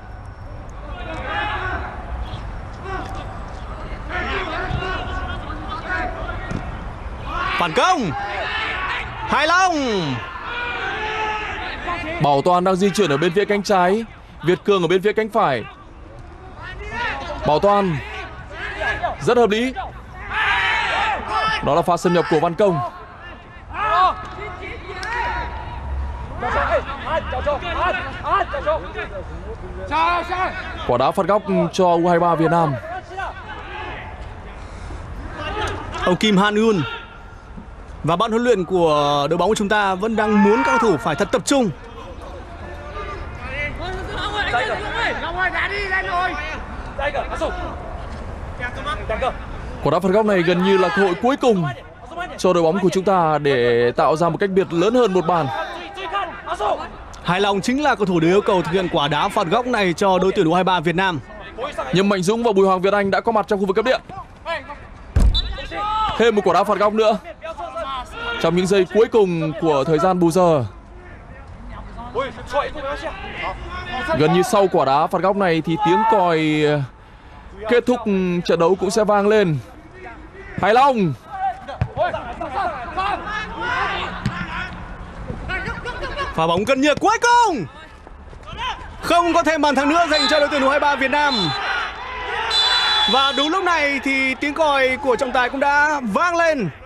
Phản công. Hải Long. Bảo Toàn đang di chuyển ở bên phía cánh trái, Việt Cường ở bên phía cánh phải. Bảo Toàn rất hợp lý. Đó là pha xâm nhập của Văn Công. Quả đá phạt góc cho U hai ba Việt Nam. Ông Kim Han Yun và ban huấn luyện của đội bóng của chúng ta vẫn đang muốn các cầu thủ phải thật tập trung. Quả đá phạt góc này gần như là cơ hội cuối cùng cho đội bóng của chúng ta để tạo ra một cách biệt lớn hơn một bàn. Hải Long chính là cầu thủ được yêu cầu thực hiện quả đá phạt góc này cho đội tuyển U hai ba Việt Nam. Nhâm Mạnh Dũng và Bùi Hoàng Việt Anh đã có mặt trong khu vực cấm địa. Thêm một quả đá phạt góc nữa trong những giây cuối cùng của thời gian bù giờ. Gần như sau quả đá phạt góc này thì tiếng còi kết thúc trận đấu cũng sẽ vang lên. Hải Long. Pha bóng cân nhược cuối cùng. Không có thêm bàn thắng nữa dành cho đội tuyển u hai ba Việt Nam. Và đúng lúc này thì tiếng còi của trọng tài cũng đã vang lên.